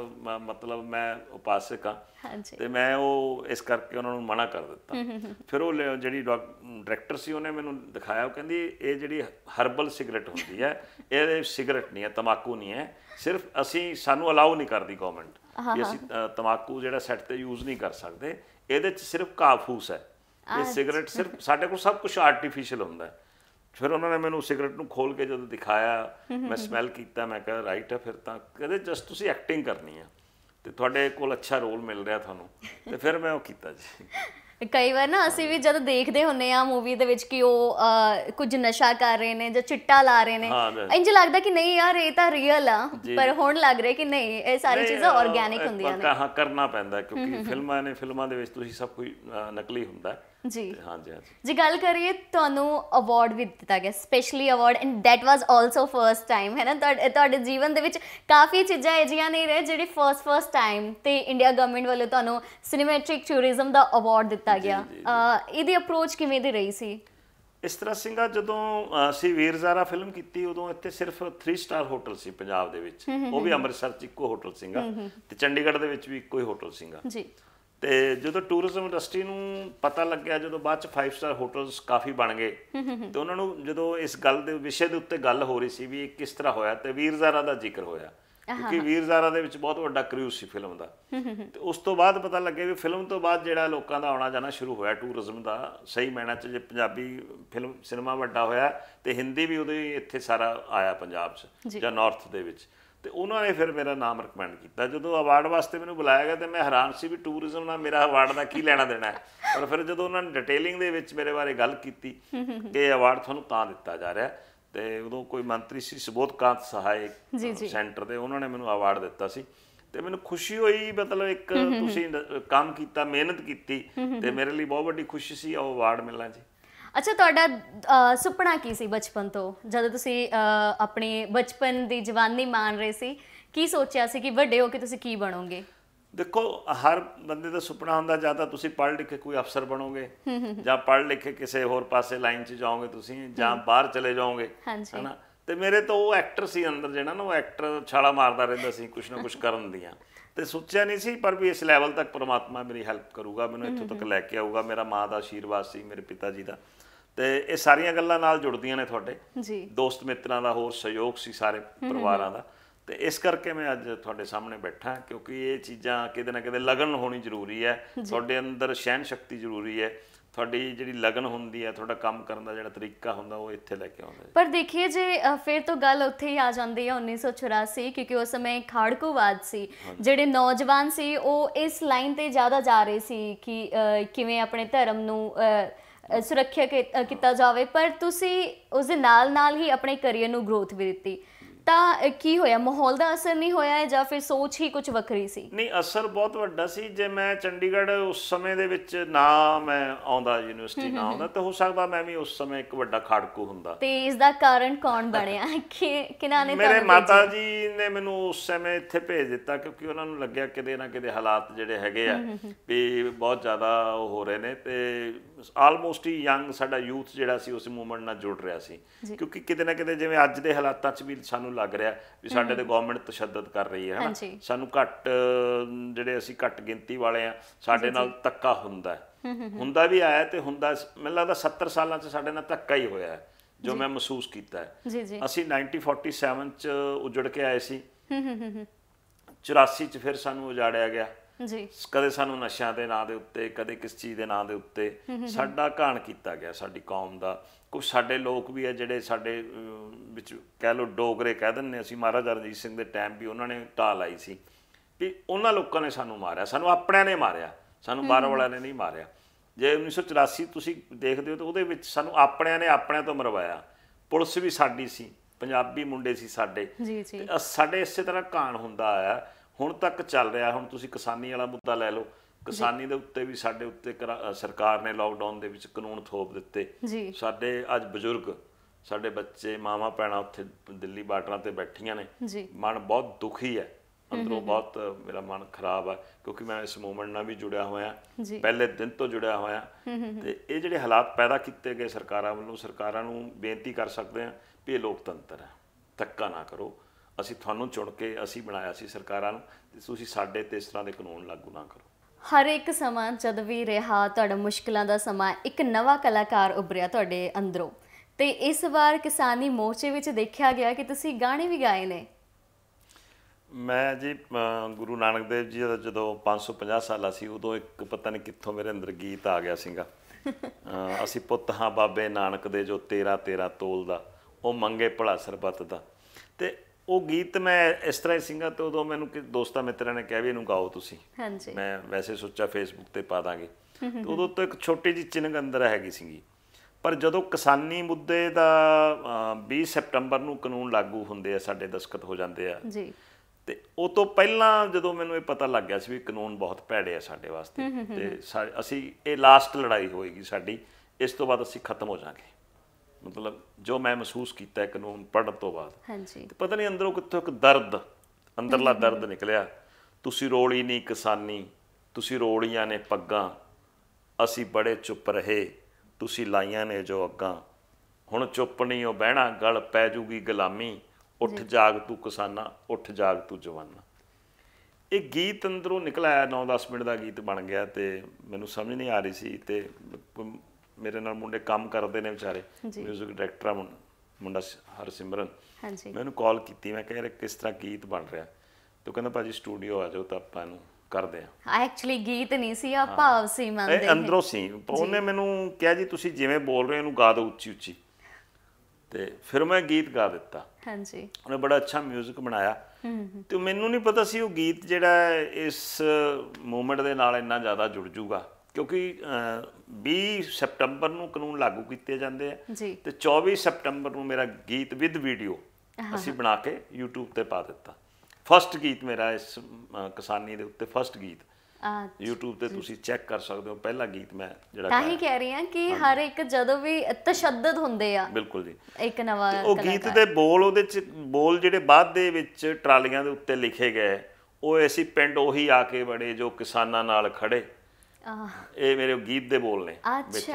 ਮਤਲਬ ਮੈਂ ਉਪਾਸਕ ਹਾਂ, ਤੇ ਮੈਂ ਉਹ ਇਸ ਕਰਕੇ ਉਹਨਾਂ ਨੂੰ ਮਨਾ ਕਰ ਦਿੱਤਾ। ਫਿਰ ਉਹ ਜਿਹੜੀ ਡਾਇਰੈਕਟਰ ਸੀ ਉਹਨੇ ਮੈਨੂੰ ਦਿਖਾਇਆ, ਉਹ ਕਹਿੰਦੀ ਇਹ ਜਿਹੜੀ ਹਰਬਲ ਸਿਗਰਟ ਹੁੰਦੀ ਹੈ ਇਹ ਸਿਗਰਟ ਨਹੀਂ ਹੈ, ਤੰਬਾਕੂ ਨਹੀਂ ਹੈ, ਸਿਰਫ ਸਾਨੂੰ ਅਲਾਉ ਨਹੀਂ ਕਰਦੀ ਗਵਰਨਮੈਂਟ ਕਿ ਅਸੀਂ ਤੰਬਾਕੂ ਜਿਹੜਾ ਸੈੱਟ ਤੇ ਯੂਜ਼ ਨਹੀਂ ਕਰ ਸਕਦੇ, ਇਹਦੇ 'ਚ ਸਿਰਫ ਘਾਹ ਫੂਸ ਹੈ, ਇਹ ਸਿਗਰਟ ਸਿਰਫ ਸਾਡੇ ਕੋਲ ਸਭ ਕੁਛ ਆਰਟੀਫਿਸ਼ੀਅਲ ਹੁੰਦਾ। ਫਿਰ ਉਹਨਾਂ ਨੇ ਮੈਨੂੰ ਸਿਗਰਟ ਨੂੰ ਖੋਲ ਕੇ ਜਦੋਂ ਦਿਖਾਇਆ, ਮੈਂ ਸਮੈਲ ਕੀਤਾ, ਮੈਂ ਕਿਹਾ ਰਾਈਟ ਹੈ। ਫਿਰ ਤਾਂ ਕਹਿੰਦੇ ਜਸਟ ਤੁਸੀਂ ਐਕਟਿੰਗ ਕਰਨੀ ਹੈ ਤੇ ਤੁਹਾਡੇ ਕੋਲ ਅੱਛਾ ਰੋਲ ਮਿਲ ਰਿਹਾ ਤੁਹਾਨੂੰ, ਤੇ ਫਿਰ ਮੈਂ ਉਹ ਕੀਤਾ ਜੀ। ਕਈ ਵਾਰ ਨਾ ਅਸੀਂ ਵੀ ਜਦੋਂ ਦੇਖਦੇ ਹੁੰਦੇ ਆ ਮੂਵੀ ਦੇ ਵਿੱਚ ਕਿ ਉਹ ਕੁਝ ਨਸ਼ਾ ਕਰ ਰਹੇ ਨੇ ਜਾਂ ਚਿੱਟਾ ਲਾ ਰਹੇ ਨੇ, ਇੰਝ ਲੱਗਦਾ ਕਿ ਨਹੀਂ ਯਾਰ ਇਹ ਤਾਂ ਰੀਅਲ ਆ, ਪਰ ਹੁਣ ਲੱਗ ਰਿਹਾ ਕਿ ਨਹੀਂ ਇਹ ਸਾਰੀ ਚੀਜ਼ਾਂ ਆਰਗੈਨਿਕ ਹੁੰਦੀਆਂ ਨੇ। ਹਾਂ, ਕਰਨਾ ਪੈਂਦਾ ਕਿਉਂਕਿ ਫਿਲਮਾਂ ਦੇ ਵਿੱਚ ਤੁਸੀਂ ਸਭ ਕੁਝ ਨਕਲੀ ਹੁੰਦਾ ਜੀ। ਹਾਂਜੀ ਹਾਂਜੀ। ਜੇ ਗੱਲ ਕਰੀਏ ਤੁਹਾਨੂੰ ਅਵਾਰਡ ਵੀ ਦਿੱਤਾ ਗਿਆ, specially award, and that was also first time, ਹੈ ਨਾ? ਤੁਹਾਡੇ ਜੀਵਨ ਦੇ ਵਿੱਚ ਕਾਫੀ ਚੀਜ਼ਾਂ ਅਜਿਹੀਆਂ ਨਹੀਂ ਰਹੇ ਜਿਹੜੀ ਫਰਸਟ ਟਾਈਮ ਤੇ ਇੰਡੀਆ ਗਵਰਨਮੈਂਟ ਵੱਲੋਂ ਤੁਹਾਨੂੰ ਸਿਨੇਮੈਟਿਕ ਟੂਰਿਜ਼ਮ ਦਾ ਅਵਾਰਡ ਦਿੱਤਾ ਗਿਆ। ਇਹਦੀ ਅਪਰੋਚ ਕਿਵੇਂ ਦੀ ਰਹੀ ਸੀ? ਇਸ ਤਰ੍ਹਾਂ ਸੀਗਾ, ਜਦੋਂ ਅਸੀਂ ਵੀਰ ਜ਼ਾਰਾ ਫਿਲਮ ਕੀਤੀ ਉਦੋਂ ਇੱਥੇ ਸਿਰਫ 3 ਸਟਾਰ ਹੋਟਲ ਸੀ ਪੰਜਾਬ ਦੇ ਵਿੱਚ, ਉਹ ਵੀ ਅੰਮ੍ਰਿਤਸਰ 'ਚ ਇੱਕੋ ਹੋਟਲ ਸੀਗਾ, ਤੇ ਚੰਡੀਗੜ੍ਹ ਦੇ ਵਿੱਚ ਵੀ ਇੱਕੋ ਹੀ ਹੋਟਲ ਸੀਗਾ ਜੀ। ਤੇ ਜਦੋਂ ਟੂਰਿਜ਼ਮ ਇੰਡਸਟਰੀ ਨੂੰ ਪਤਾ ਲੱਗਿਆ, ਜਦੋਂ ਬਾਅਦ 'ਚ 5 ਸਟਾਰ ਹੋਟਲਸ ਕਾਫੀ ਬਣ ਗਏ, ਤੇ ਉਹਨਾਂ ਨੂੰ ਜਦੋਂ ਇਸ ਗੱਲ ਦੇ ਵਿਸ਼ੇ ਦੇ ਉੱਤੇ ਗੱਲ ਹੋ ਰਹੀ ਸੀ ਵੀ ਇਹ ਕਿਸ ਤਰ੍ਹਾਂ ਹੋਇਆ, ਤੇ ਵੀਰ ਜ਼ਾਰਾ ਦਾ ਜ਼ਿਕਰ ਹੋਇਆ ਕਿਉਂਕਿ ਵੀਰ ਜ਼ਾਰਾ ਦੇ ਵਿੱਚ ਬਹੁਤ ਵੱਡਾ ਕਰੂ ਸੀ ਫਿਲਮ ਦਾ। ਤੇ ਉਸ ਤੋਂ ਬਾਅਦ ਪਤਾ ਲੱਗਿਆ ਵੀ ਫਿਲਮ ਤੋਂ ਬਾਅਦ ਜਿਹੜਾ ਲੋਕਾਂ ਦਾ ਆਉਣਾ ਜਾਣਾ ਸ਼ੁਰੂ ਹੋਇਆ ਟੂਰਿਜ਼ਮ ਦਾ ਸਹੀ ਮਾਇਨਾ 'ਚ, ਜੇ ਪੰਜਾਬੀ ਫਿਲਮ ਸਿਨੇਮਾ ਵੱਡਾ ਹੋਇਆ ਤੇ ਹਿੰਦੀ ਵੀ ਉਦੋਂ ਹੀ ਇੱਥੇ ਸਾਰਾ ਆਇਆ ਪੰਜਾਬ 'ਚ ਜਾਂ ਨਾਰਥ ਦੇ ਵਿੱਚ, ਤੇ ਉਹਨਾਂ ਨੇ ਫਿਰ ਮੇਰਾ ਨਾਮ ਰਿਕਮੈਂਡ ਕੀਤਾ। ਜਦੋਂ ਅਵਾਰਡ ਵਾਸਤੇ ਮੈਨੂੰ ਬੁਲਾਇਆ ਗਿਆ ਤੇ ਮੈਂ ਹੈਰਾਨ ਸੀ ਵੀ ਟੂਰਿਜ਼ਮ ਨਾਲ ਮੇਰਾ ਅਵਾਰਡ ਦਾ ਕੀ ਲੈਣਾ ਦੇਣਾ ਹੈ, ਪਰ ਫਿਰ ਜਦੋਂ ਉਹਨਾਂ ਨੇ ਡਿਟੇਲਿੰਗ ਦੇ ਵਿੱਚ ਮੇਰੇ ਬਾਰੇ ਗੱਲ ਕੀਤੀ ਕਿ ਇਹ ਅਵਾਰਡ ਤੁਹਾਨੂੰ ਤਾਂ ਦਿੱਤਾ ਜਾ ਰਿਹਾ, ਤੇ ਉਦੋਂ ਕੋਈ ਮੰਤਰੀ ਸੀ ਸੁਬੋਧਕਾਂਤ ਸਹਾਇਕ ਸੈਂਟਰ ਦੇ, ਉਹਨਾਂ ਨੇ ਮੈਨੂੰ ਅਵਾਰਡ ਦਿੱਤਾ ਸੀ, ਤੇ ਮੈਨੂੰ ਖੁਸ਼ੀ ਹੋਈ। ਮਤਲਬ ਇੱਕ ਤੁਸੀਂ ਕੰਮ ਕੀਤਾ, ਮਿਹਨਤ ਕੀਤੀ, ਤੇ ਮੇਰੇ ਲਈ ਬਹੁਤ ਵੱਡੀ ਖੁਸ਼ੀ ਸੀ ਉਹ ਅਵਾਰਡ ਮਿਲਣਾ ਜੀ। ਅੱਛਾ, ਤੁਹਾਡਾ ਸੁਪਨਾ ਕੀ ਸੀ ਬਚਪਨ ਤੋਂ? ਜਦੋਂ ਤੁਸੀਂ ਆਪਣੀ ਬਚਪਨ ਦੀ ਜਵਾਨੀ ਮਾਣ ਰਹੇ ਸੀ, ਕੀ ਸੋਚਿਆ ਸੀ ਕਿ ਵੱਡੇ ਹੋ ਕੇ ਤੁਸੀਂ ਕੀ ਬਣੋਗੇ? ਦੇਖੋ, ਹਰ ਬੰਦੇ ਦਾ ਸੁਪਨਾ ਹੁੰਦਾ, ਜਾਂ ਤਾਂ ਤੁਸੀਂ ਪੜ੍ਹ ਲਿਖ ਕੇ ਕੋਈ ਅਫਸਰ ਬਣੋਗੇ, ਜਾਂ ਪੜ੍ਹ ਲਿਖ ਕੇ ਕਿਸੇ ਹੋਰ ਪਾਸੇ ਲਾਈਨ 'ਚ ਜਾਓਗੇ ਤੁਸੀਂ, ਜਾਂ ਬਾਹਰ ਚਲੇ ਜਾਓਗੇ, ਹੈ ਨਾ? ਤੇ ਮੇਰੇ ਤਾਂ ਉਹ ਐਕਟਰ ਸੀ ਅੰਦਰ ਜਿਹੜਾ ਨਾ, ਉਹ ਐਕਟਰ ਛਾਲਾ ਮਾਰਦਾ ਰਹਿੰਦਾ ਸੀ ਕੁਛ ਨਾ ਕੁਛ ਕਰਨ ਦੀਆਂ, ਤੇ ਸੋਚਿਆ ਨਹੀਂ ਸੀ ਪਰ ਵੀ ਇਸ ਲੈਵਲ ਤੱਕ ਪਰਮਾਤਮਾ ਮੇਰੀ ਹੈਲਪ ਕਰੂਗਾ, ਮੈਨੂੰ ਇੱਥੋਂ ਤੱਕ ਲੈ ਕੇ ਆਊਗਾ। ਮੇਰਾ ਮਾਂ ਦਾ ਆਸ਼ੀਰਵਾਦ ਸੀ, ਮੇਰੇ ਪਿਤਾ ਜੀ ਦਾ, ਤੇ ਇਹ ਸਾਰੀਆਂ ਗੱਲਾਂ ਨਾਲ ਜੁੜਦੀਆਂ ਨੇ, ਤੁਹਾਡੇ ਦੋਸਤ ਮਿੱਤਰਾਂ ਦਾ ਹੋਰ ਸਹਿਯੋਗ ਸੀ, ਸਾਰੇ ਪਰਿਵਾਰਾਂ ਦਾ, ਤੇ ਇਸ ਕਰਕੇ ਮੈਂ ਅੱਜ ਤੁਹਾਡੇ ਸਾਹਮਣੇ ਬੈਠਾ ਕਿਉਂਕਿ ਇਹ ਚੀਜ਼ਾਂ ਕਿਤੇ ਨਾ ਕਿਤੇ ਲਗਨ ਹੋਣੀ ਜ਼ਰੂਰੀ ਹੈ, ਤੁਹਾਡੇ ਅੰਦਰ ਸਹਿਣ ਸ਼ਕਤੀ ਜ਼ਰੂਰੀ ਹੈ, ਤੁਹਾਡੀ ਜਿਹੜੀ ਲਗਨ ਹੁੰਦੀ ਹੈ, ਤੁਹਾਡਾ ਕੰਮ ਕਰਨ ਦਾ ਜਿਹੜਾ ਤਰੀਕਾ ਹੁੰਦਾ, ਉਹ ਇੱਥੇ ਲੈ ਕੇ ਆਉਂਦਾ। ਪਰ ਦੇਖੀਏ ਜੇ ਫਿਰ ਤੋਂ ਗੱਲ ਉੱਥੇ ਹੀ ਆ ਜਾਂਦੀ ਹੈ 1984, ਕਿਉਂਕਿ ਉਸ ਸਮੇਂ ਖਾੜਕੂਵਾਦ ਸੀ। ਜਿਹੜੇ ਨੌਜਵਾਨ ਸੀ ਉਹ ਇਸ ਲਾਈਨ ਤੇ ਜ਼ਿਆਦਾ ਜਾ ਰਹੇ ਸੀ ਕਿ ਕਿਵੇਂ ਆਪਣੇ ਧਰਮ ਨੂੰ ਸੁਰੱਖਿਆ ਕੀਤਾ ਜਾਵੇ, ਪਰ ਤੁਸੀਂ ਉਸ ਦੇ ਨਾਲ ਹੀ ਆਪਣੇ ਕਰੀਅਰ ਨੂੰ ਗਰੋਥ ਵੀ ਦਿੱਤੀ। ਤਾਂ ਕੀ ਹੋਇਆ, ਮਾਹੌਲ ਦਾ ਅਸਰ ਨਹੀਂ ਹੋਇਆ ਜਾਂ ਫਿਰ ਸੋਚ ਹੀ ਕੁਝ ਵੱਖਰੀ ਸੀ? ਨਹੀਂ, ਅਸਰ ਬਹੁਤ ਵੱਡਾ ਸੀ। ਜੇ ਮੈਂ ਚੰਡੀਗੜ੍ਹ ਉਸ ਸਮੇਂ ਦੇ ਵਿੱਚ ਨਾ ਮੈਂ ਆਉਂਦਾ, ਯੂਨੀਵਰਸਿਟੀ ਨਾ ਆਉਂਦਾ, ਤਾਂ ਹੋ ਸਕਦਾ ਮੈਂ ਵੀ ਉਸ ਸਮੇਂ ਇੱਕ ਵੱਡਾ ਖਾੜਕੂ ਹੁੰਦਾ। ਤੇ ਇਸ ਦਾ ਕਾਰਨ ਕੌਣ ਬਣਿਆ? ਕਿਹਨਾਂ ਨੇ? ਮੇਰੇ ਮਾਤਾ ਜੀ ਨੇ ਮੈਨੂੰ ਉਸ ਸਮੇਂ ਇੱਥੇ ਭੇਜ ਦਿੱਤਾ, ਕਿਉਂਕਿ ਉਹਨਾਂ ਨੂੰ ਲੱਗਿਆ ਕਿਤੇ ਨਾ ਕਿਤੇ ਹਾਲਾਤ ਜਿਹੜੇ ਹੈਗੇ ਆ ਵੀ ਬਹੁਤ ਜ਼ਿਆਦਾ ਉਹ ਹੋ ਰਹੇ ਨੇ, ਤੇ ਆਲਮੋਸਟ ਹੀ ਯੰਗ ਸਾਡਾ ਯੂਥ ਜਿਹੜਾ ਸੀ ਉਸ ਮੂਵਮੈਂਟ ਨਾਲ ਜੁੜ ਰਿਹਾ ਸੀ। ਕਿਉਂਕਿ ਕਿਤੇ ਨਾ ਕਿਤੇ ਜਿਵੇਂ ਅੱਜ ਦੇ ਹਾਲਾਤਾਂ 'ਚ ਵੀ ਸਾਨੂੰ ਲੱਗ ਰਿਹਾ ਵੀ ਸਾਡੇ ਤੇ ਗਵਰਨਮੈਂਟ ਤਸ਼ੱਦਦ ਕਰ ਰਹੀ ਹੈ, ਸਾਨੂੰ ਘੱਟ, ਜਿਹੜੇ ਅਸੀਂ ਘੱਟ ਗਿਣਤੀ ਵਾਲੇ ਆ, ਸਾਡੇ ਨਾਲ ਧੱਕਾ ਹੁੰਦਾ ਵੀ ਆਇਆ, ਤੇ ਹੁੰਦਾ ਮੈਨੂੰ ਲੱਗਦਾ 70 ਸਾਲਾਂ 'ਚ ਸਾਡੇ ਨਾਲ ਧੱਕਾ ਹੀ ਹੋਇਆ ਹੈ, ਜੋ ਮੈਂ ਮਹਿਸੂਸ ਕੀਤਾ ਹੈ। ਅਸੀਂ 1947 'ਚ ਉਜੜ ਕੇ ਆਏ ਸੀ, 84 'ਚ ਫਿਰ ਸਾਨੂੰ ਉਜਾੜਿਆ ਗਿਆ। ਕਦੇ ਸਾਨੂੰ ਨਸ਼ਿਆਂ ਦੇ ਨਾਂ ਦੇ ਉੱਤੇ, ਕਦੇ ਕਿਸ ਚੀਜ਼ ਦੇ ਨਾਂ ਦੇ ਉੱਤੇ ਸਾਡਾ ਘਾਣ ਕੀਤਾ ਗਿਆ, ਸਾਡੀ ਕੌਮ ਦਾ। ਕੁਛ ਸਾਡੇ ਲੋਕ ਵੀ ਹੈ ਜਿਹੜੇ ਸਾਡੇ ਵਿੱਚ ਕਹਿ ਲਓ ਡੋਗਰੇ ਕਹਿ ਦਿੰਦੇ ਅਸੀਂ, ਮਹਾਰਾਜਾ ਰਣਜੀਤ ਸਿੰਘ ਦੇ ਟਾਈਮ ਵੀ ਉਹਨਾਂ ਨੇ ਢਾਲ ਲਾਈ ਸੀ ਵੀ ਉਹਨਾਂ ਲੋਕਾਂ ਨੇ ਸਾਨੂੰ ਮਾਰਿਆ, ਸਾਨੂੰ ਆਪਣਿਆਂ ਨੇ ਮਾਰਿਆ, ਸਾਨੂੰ ਬਾਹਰ ਵਾਲਿਆਂ ਨੇ ਨਹੀਂ ਮਾਰਿਆ। ਜੇ 1984 ਤੁਸੀਂ ਦੇਖਦੇ ਹੋ ਤਾਂ ਉਹਦੇ ਵਿੱਚ ਸਾਨੂੰ ਆਪਣਿਆਂ ਨੇ ਆਪਣਿਆਂ ਤੋਂ ਮਰਵਾਇਆ। ਪੁਲਿਸ ਵੀ ਸਾਡੀ ਸੀ, ਪੰਜਾਬੀ ਮੁੰਡੇ ਸੀ ਸਾਡੇ, ਸਾਡੇ ਇਸੇ ਤਰ੍ਹਾਂ ਘਾਣ ਹੁੰਦਾ ਆਇਆ, ਹੁਣ ਤੱਕ ਚੱਲ ਰਿਹਾ। ਹੁਣ ਤੁਸੀਂ ਕਿਸਾਨੀ ਵਾਲਾ ਮੁੱਦਾ ਲੈ ਲਓ, ਕਿਸਾਨੀ ਦੇ ਉੱਤੇ ਵੀ ਸਾਡੇ ਉੱਤੇ ਸਰਕਾਰ ਨੇ ਲੋਕਡਾਊਨ ਦੇ ਵਿੱਚ ਕਾਨੂੰਨ ਥੋਪ ਦਿੱਤੇ। ਸਾਡੇ ਅੱਜ ਬਜ਼ੁਰਗ, ਸਾਡੇ ਬੱਚੇ, ਮਾਵਾਂ ਭੈਣਾਂ ਉੱਥੇ ਦਿੱਲੀ ਬਾਰਡਰਾਂ ਤੇ ਬੈਠੀਆਂ ਨੇ। ਮਨ ਬਹੁਤ ਦੁਖੀ ਹੈ, ਅੰਦਰੋਂ ਬਹੁਤ ਮੇਰਾ ਮਨ ਖਰਾਬ ਹੈ, ਕਿਉਂਕਿ ਮੈਂ ਇਸ ਮੂਵਮੈਂਟ ਨਾਲ ਵੀ ਜੁੜਿਆ ਹੋਇਆ, ਪਹਿਲੇ ਦਿਨ ਤੋਂ ਜੁੜਿਆ ਹੋਇਆ। ਤੇ ਇਹ ਜਿਹੜੇ ਹਾਲਾਤ ਪੈਦਾ ਕੀਤੇ ਗਏ ਸਰਕਾਰਾਂ ਵੱਲੋਂ, ਸਰਕਾਰਾਂ ਨੂੰ ਬੇਨਤੀ ਕਰ ਸਕਦੇ ਹਾਂ ਵੀ ਇਹ ਲੋਕਤੰਤਰ ਹੈ, ਧੱਕਾ ਨਾ ਕਰੋ। ਅਸੀਂ ਤੁਹਾਨੂੰ ਚੁਣ ਕੇ ਅਸੀਂ ਬਣਾਇਆ ਸੀ ਸਰਕਾਰਾਂ ਨੂੰ, ਤੇ ਤੁਸੀਂ ਸਾਡੇ ਤੇ ਇਸ ਤਰ੍ਹਾਂ ਦੇ ਕਾਨੂੰਨ ਲਾਗੂ ਨਾ ਕਰੋ। ਹਰ ਇੱਕ ਸਮਾਂ ਜਦ ਵੀ ਰਿਹਾ ਤੁਹਾਡਾ ਮੁਸ਼ਕਿਲਾਂ ਦਾ ਸਮਾਂ, ਇੱਕ ਨਵਾਂ ਕਲਾਕਾਰ ਉੱਭਰਿਆ ਤੁਹਾਡੇ ਅੰਦਰੋਂ, ਤੇ ਇਸ ਵਾਰ ਕਿਸਾਨੀ ਮੋਰਚੇ ਵਿੱਚ ਦੇਖਿਆ ਗਿਆ ਕਿ ਤੁਸੀਂ ਗਾਣੇ ਵੀ ਗਾਏ ਨੇ। ਮੈਂ ਜੀ ਗੁਰੂ ਨਾਨਕ ਦੇਵ ਜੀ ਦਾ ਜਦੋਂ 550 ਸਾਲਾ ਸੀ, ਉਦੋਂ ਇੱਕ ਪਤਾ ਨਹੀਂ ਕਿੱਥੋਂ ਮੇਰੇ ਅੰਦਰ ਗੀਤ ਆ ਗਿਆ ਸੀਗਾ, ਅਸੀਂ ਪੁੱਤ ਹਾਂ ਬਾਬੇ ਨਾਨਕ ਦੇ, ਜੋ 13 ਤੋਲਦਾ, ਉਹ ਮੰਗੇ ਭਲਾ ਸਰਬੱਤ ਦਾ। ਤੇ ਉਹ ਗੀਤ ਮੈਂ ਇਸ ਤਰ੍ਹਾਂ ਹੀ ਸੀਗਾ, ਤੇ ਉਦੋਂ ਮੈਨੂੰ ਦੋਸਤਾਂ ਮਿੱਤਰਾਂ ਨੇ ਕਿਹਾ ਵੀ ਇਹਨੂੰ ਗਾਓ ਤੁਸੀਂ। ਮੈਂ ਵੈਸੇ ਸੋਚਿਆ ਫੇਸਬੁੱਕ ਤੇ ਪਾ ਦਾਂਗੇ, ਤੇ ਉਦੋਂ ਤੋਂ ਇੱਕ ਛੋਟੀ ਜਿਹੀ ਚਿੰਨ੍ਹ ਅੰਦਰ ਹੈਗੀ ਸੀਗੀ। ਪਰ ਜਦੋਂ ਕਿਸਾਨੀ ਮੁੱਦੇ ਦਾ 20 ਸੈਪਟੰਬਰ ਨੂੰ ਕਾਨੂੰਨ ਲਾਗੂ ਹੁੰਦੇ ਆ, ਸਾਡੇ ਦਸਤਖਤ ਹੋ ਜਾਂਦੇ ਆ, ਤੇ ਉਹ ਤੋਂ ਪਹਿਲਾਂ ਜਦੋਂ ਮੈਨੂੰ ਇਹ ਪਤਾ ਲੱਗ ਗਿਆ ਸੀ ਵੀ ਕਾਨੂੰਨ ਬਹੁਤ ਭੈੜੇ ਆ ਸਾਡੇ ਵਾਸਤੇ, ਤੇ ਅਸੀਂ ਇਹ ਲਾਸਟ ਲੜਾਈ ਹੋਏਗੀ ਸਾਡੀ, ਇਸ ਤੋਂ ਬਾਅਦ ਅਸੀਂ ਖਤਮ ਹੋ ਜਾਵਾਂਗੇ। ਮਤਲਬ ਜੋ ਮੈਂ ਮਹਿਸੂਸ ਕੀਤਾ ਕਾਨੂੰਨ ਪੜ੍ਹਨ ਤੋਂ ਬਾਅਦ, ਤੇ ਪਤਾ ਨਹੀਂ ਅੰਦਰੋਂ ਕਿੱਥੋਂ ਇੱਕ ਦਰਦ, ਅੰਦਰਲਾ ਦਰਦ ਨਿਕਲਿਆ। ਤੁਸੀਂ ਰੋਲੀ ਨਹੀਂ ਕਿਸਾਨੀ, ਤੁਸੀਂ ਰੋਲੀਆਂ ਨੇ ਪੱਗਾਂ, ਅਸੀਂ ਬੜੇ ਚੁੱਪ ਰਹੇ, ਤੁਸੀਂ ਲਾਈਆਂ ਨੇ ਜੋ ਅੱਗਾਂ, ਹੁਣ ਚੁੱਪ ਨਹੀਂ ਉਹ ਬਹਿਣਾ, ਗਲ ਪੈ ਜੂਗੀ ਗੁਲਾਮੀ, ਉੱਠ ਜਾਗ ਤੂੰ ਕਿਸਾਨਾ, ਉੱਠ ਜਾਗ ਤੂੰ ਜਵਾਨਾ। ਇਹ ਗੀਤ ਅੰਦਰੋਂ ਨਿਕਲ ਆਇਆ, 9-10 ਮਿੰਟ ਦਾ ਗੀਤ ਬਣ ਗਿਆ, ਤੇ ਮੈਨੂੰ ਸਮਝ ਨਹੀਂ ਆ ਰਹੀ ਸੀ। ਤੇ ਮੇਰੇ ਨਾਲ ਮੁੰਡੇ ਕੰਮ ਕਰਦੇ ਨੇ ਵਿਚਾਰੇ, ਮਿਊਜ਼ਿਕ ਡਾਇਰੈਕਟਰ ਮੁੰਡਾ ਹਰਸਿਮਰਨ, ਮੈਂ ਉਹਨੂੰ ਕਾਲ ਕੀਤੀ, ਮੈਂ ਕਿਹਾ ਯਾਰ ਕਿਸ ਤਰ੍ਹਾਂ ਗੀਤ ਬਣ ਰਿਹਾ, ਤੇ ਉਹ ਕਹਿੰਦਾ ਭਾਜੀ ਸਟੂਡੀਓ ਆ ਜਾਓ ਤਾਂ ਆਪਾਂ ਇਹਨੂੰ ਕਰਦੇ ਆ। ਐਕਚੁਅਲੀ ਗੀਤ ਨਹੀਂ ਸੀ, ਆ ਭਾਵ ਸੀ, ਮੰਨਦੇ ਅੰਦਰੋਂ ਸੀ। ਉਹਨੇ ਮੈਨੂੰ ਕਿਹਾ ਜੀ ਤੁਸੀਂ ਜਿਵੇਂ ਬੋਲ ਰਹੇ ਹੋ ਇਹਨੂੰ ਗਾ ਦਿਓ ਉੱਚੀ ਉੱਚੀ, ਤੇ ਫਿਰ ਮੈਂ ਗੀਤ ਗਾ ਦਿੱਤਾ। ਉਹਨੇ ਬੜਾ ਅੱਛਾ ਮਿਊਜ਼ਿਕ ਬਣਾਇਆ, ਤੇ ਮੈਨੂੰ ਨਹੀਂ ਪਤਾ ਸੀ ਉਹ ਗੀਤ ਜਿਹੜਾ ਇਸ ਮੂਵਮੈਂਟ ਦੇ ਨਾਲ ਇੰਨਾ ਜ਼ਿਆਦਾ ਜੁੜ ਜੂਗਾ, ਕਿਉਂਕਿ 20 ਸੈਪਟੰਬਰ ਨੂੰ ਕਾਨੂੰਨ ਲਾਗੂ ਕੀਤੇ ਜਾਂਦੇ ਆ, ਤੇ 24 ਸੈਪਟੰਬਰ ਨੂੰ ਮੇਰਾ ਗੀਤ ਵਿਦ ਵੀਡੀਓ ਅਸੀਂ ਬਣਾ ਕੇ YouTube ਤੇ ਪਾ ਦਿੱਤਾ। ਫਸਟ ਗੀਤ ਮੇਰਾ ਇਸ ਕਿਸਾਨੀ ਦੇ ਉੱਤੇ, ਫਸਟ ਗੀਤ YouTube ਤੇ ਤੁਸੀਂ ਚੈੱਕ ਕਰ ਸਕਦੇ ਹੋ, ਪਹਿਲਾ ਗੀਤ ਮੈਂ ਜਿਹੜਾ। ਤਾਂ ਹੀ ਕਹਿ ਰਹੀ ਹਾਂ ਕਿ ਹਰ ਇੱਕ ਜਦੋਂ ਵੀ ਤਸ਼ੱਦਦ ਹੁੰਦੇ ਆ, ਬਿਲਕੁਲ ਜੀ, ਇੱਕ ਨਵਾਂ ਉਹ ਗੀਤ ਦੇ ਬੋਲ, ਉਹਦੇ ਚ ਬੋਲ ਜਿਹੜੇ ਬਾਅਦ ਦੇ ਵਿੱਚ ਟਰਾਲੀਆਂ ਦੇ ਉੱਤੇ ਲਿਖੇ ਗਏ, ਉਹ ਅਸੀਂ ਪਿੰਡ ਉਹੀ ਆ ਕੇ ਬੜੇ ਜੋ ਕਿਸਾਨਾਂ ਨਾਲ ਖੜੇ, ਇਹ ਮੇਰੇ ਗੀਤ ਦੇ ਬੋਲ ਨੇ।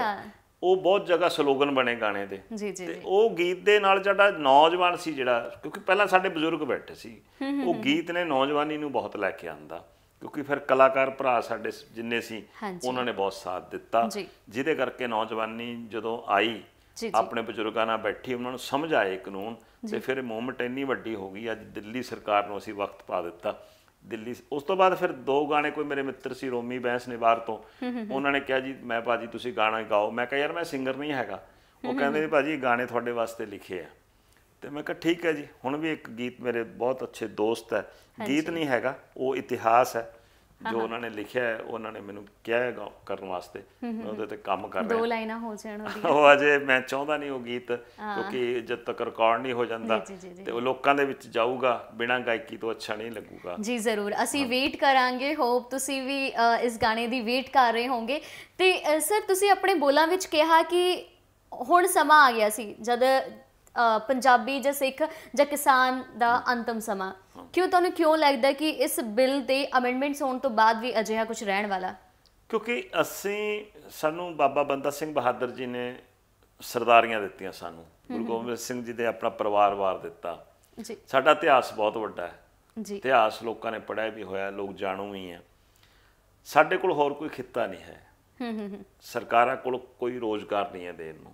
ਉਹ ਬਹੁਤ ਜਗ੍ਹਾ ਸਲੋਗਨ ਬਣੇ ਗਾਣੇ ਦੇ, ਤੇ ਉਹ ਗੀਤ ਦੇ ਨਾਲ ਜਿਹੜਾ ਨੌਜਵਾਨ ਸੀ, ਜਿਹੜਾ ਕਿਉਂਕਿ ਪਹਿਲਾਂ ਸਾਡੇ ਬਜ਼ੁਰਗ ਬੈਠੇ ਸੀ, ਉਹ ਗੀਤ ਨੇ ਨੌਜਵਾਨੀ ਨੂੰ ਬਹੁਤ ਲੈ ਕੇ ਆਂਦਾ, ਕਿਉਂਕਿ ਫਿਰ ਕਲਾਕਾਰ ਭਰਾ ਸਾਡੇ ਜਿੰਨੇ ਸੀ ਉਹਨਾਂ ਨੇ ਬਹੁਤ ਸਾਥ ਦਿੱਤਾ, ਜਿਹਦੇ ਕਰਕੇ ਨੌਜਵਾਨੀ ਜਦੋਂ ਆਈ ਆਪਣੇ ਬਜ਼ੁਰਗਾਂ ਨਾਲ ਬੈਠੀ, ਉਹਨਾਂ ਨੂੰ ਸਮਝ ਆਏ ਕਾਨੂੰਨ, ਤੇ ਫਿਰ ਮੂਵਮੈਂਟ ਇੰਨੀ ਵੱਡੀ ਹੋ ਗਈ। ਅੱਜ ਦਿੱਲੀ ਸਰਕਾਰ ਨੂੰ ਅਸੀਂ ਵਕਤ ਪਾ ਦਿੱਤਾ ਦਿੱਲੀ। ਉਸ ਤੋਂ ਬਾਅਦ ਫਿਰ 2 ਗਾਣੇ ਕੋਈ ਮੇਰੇ ਮਿੱਤਰ ਸੀ ਰੋਮੀ ਬੈਂਸ ਨੇ ਬਾਹਰ ਤੋਂ, ਉਹਨਾਂ ਨੇ ਕਿਹਾ ਜੀ ਮੈਂ ਭਾਜੀ ਤੁਸੀਂ ਗਾਣਾ ਗਾਓ। ਮੈਂ ਕਿਹਾ ਯਾਰ ਮੈਂ ਸਿੰਗਰ ਨਹੀਂ ਹੈਗਾ। ਉਹ ਕਹਿੰਦੇ ਭਾਜੀ ਗਾਣੇ ਤੁਹਾਡੇ ਵਾਸਤੇ ਲਿਖੇ ਆ। ਤੇ ਮੈਂ ਕਿਹਾ ਠੀਕ ਹੈ ਜੀ। ਹੁਣ ਵੀ ਇੱਕ ਗੀਤ ਮੇਰੇ ਬਹੁਤ ਅੱਛੇ ਦੋਸਤ ਹੈ, ਗੀਤ ਨਹੀਂ ਹੈਗਾ ਉਹ ਇਤਿਹਾਸ ਹੈ ਜੋ ਉਹਨਾਂ ਨੇ ਲਿਖਿਆ ਹੈ, ਉਹਨਾਂ ਨੇ ਮੈਨੂੰ ਕਿਹਾ ਹੈ ਕਰਨ ਵਾਸਤੇ, ਮੈਂ ਉਹਦੇ ਤੇ ਕੰਮ ਕਰ ਰਿਹਾ। 2 ਲਾਈਨਾਂ ਹੋ ਜਾਣ ਉਹ ਅਜੇ ਮੈਂ ਚਾਹੁੰਦਾ ਨਹੀਂ ਉਹ ਗੀਤ, ਕਿਉਂਕਿ ਜਦ ਤੱਕ ਰਿਕਾਰਡ ਨਹੀਂ ਹੋ ਜਾਂਦਾ ਤੇ ਉਹ ਲੋਕਾਂ ਦੇ ਵਿੱਚ ਜਾਊਗਾ ਬਿਨਾਂ ਗਾਇਕੀ ਤੋਂ ਅੱਛਾ ਨਹੀਂ ਲੱਗੂਗਾ। ਜੀ ਜ਼ਰੂਰ, ਅਸੀਂ ਵੇਟ ਕਰਾਂਗੇ। ਹੋਪ ਤੁਸੀਂ ਵੀ ਇਸ ਗਾਣੇ ਦੀ ਵੇਟ ਕਰ ਰਹੇ ਹੋਵੋਗੇ। ਤੇ ਸਰ ਤੁਸੀਂ ਆਪਣੇ ਬੋਲਾਂ ਵਿੱਚ ਕਿਹਾ ਕਿ ਹੁਣ ਸਮਾਂ ਆ ਗਿਆ ਸੀ ਜਦ ਪੰਜਾਬੀ ਜਾਂ ਸਿੱਖ ਜਾਂ ਕਿਸਾਨ ਦਾ ਅੰਤਮ ਸਮਾਂ। ਤੁਹਾਨੂੰ ਕਿਉਂ ਲੱਗਦਾ ਕਿ ਇਸ ਬਿੱਲ ਦੇ ਅਮੈਂਡਮੈਂਟਸ ਹੋਣ ਤੋਂ ਬਾਅਦ ਵੀ ਅਜਿਹਾ ਕੁਝ ਰਹਿਣ ਵਾਲਾ? ਕਿਉਂਕਿ ਸਾਨੂੰ ਬਾਬਾ ਬੰਦਾ ਸਿੰਘ ਬਹਾਦਰ ਜੀ ਨੇ ਸਰਦਾਰੀਆਂ ਦਿੱਤੀਆਂ, ਸਾਨੂੰ ਗੁਰੂ ਗੋਬਿੰਦ ਸਿੰਘ ਜੀ ਨੇ ਆਪਣਾ ਪਰਿਵਾਰ ਵਾਰ ਦਿੱਤਾ। ਸਾਡਾ ਇਤਿਹਾਸ ਬਹੁਤ ਵੱਡਾ ਹੈ, ਇਤਿਹਾਸ ਲੋਕਾਂ ਨੇ ਪੜ੍ਹਿਆ ਵੀ ਹੋਇਆ, ਲੋਕ ਜਾਣੂ ਵੀ ਹੈ। ਸਾਡੇ ਕੋਲ ਹੋਰ ਕੋਈ ਖਿੱਤਾ ਨਹੀਂ ਹੈ, ਸਰਕਾਰਾਂ ਕੋਲ ਕੋਈ ਰੋਜ਼ਗਾਰ ਨਹੀਂ ਹੈ ਦੇਣ ਨੂੰ।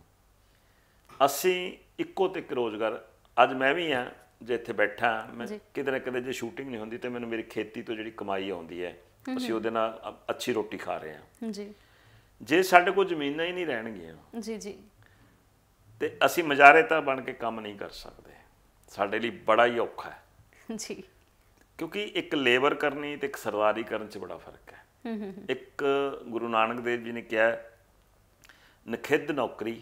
ਅਸੀਂ ਇੱਕੋ ਤੇ ਇੱਕ ਰੋਜ਼ਗਾਰ, ਅੱਜ ਮੈਂ ਵੀ ਹਾਂ ਜੇ ਇੱਥੇ ਬੈਠਾ, ਮੈਂ ਕਿਤੇ ਨਾ ਕਿਤੇ ਜੇ ਸ਼ੂਟਿੰਗ ਨਹੀਂ ਹੁੰਦੀ ਤੇ ਮੈਨੂੰ ਮੇਰੀ ਖੇਤੀ ਤੋਂ ਜਿਹੜੀ ਕਮਾਈ ਆਉਂਦੀ ਹੈ, ਅਸੀਂ ਉਹਦੇ ਨਾਲ ਅੱਛੀ ਰੋਟੀ ਖਾ ਰਹੇ ਹਾਂ। ਜੇ ਸਾਡੇ ਕੋਲ ਜ਼ਮੀਨਾਂ ਹੀ ਨਹੀਂ ਰਹਿਣਗੀਆਂ ਤੇ ਅਸੀਂ ਮਜਾਰੇਤਾ ਬਣ ਕੇ ਕੰਮ ਨਹੀਂ ਕਰ ਸਕਦੇ। ਸਾਡੇ ਲਈ ਬੜਾ ਹੀ ਔਖਾ ਹੈ ਕਿਉਂਕਿ ਇੱਕ ਲੇਬਰ ਕਰਨੀ ਤੇ ਇੱਕ ਸਰਦਾਰੀ ਕਰਨ 'ਚ ਬੜਾ ਫਰਕ ਹੈ। ਇੱਕ ਗੁਰੂ ਨਾਨਕ ਦੇਵ ਜੀ ਨੇ ਕਿਹਾ ਨਖਿੱਧ ਨੌਕਰੀ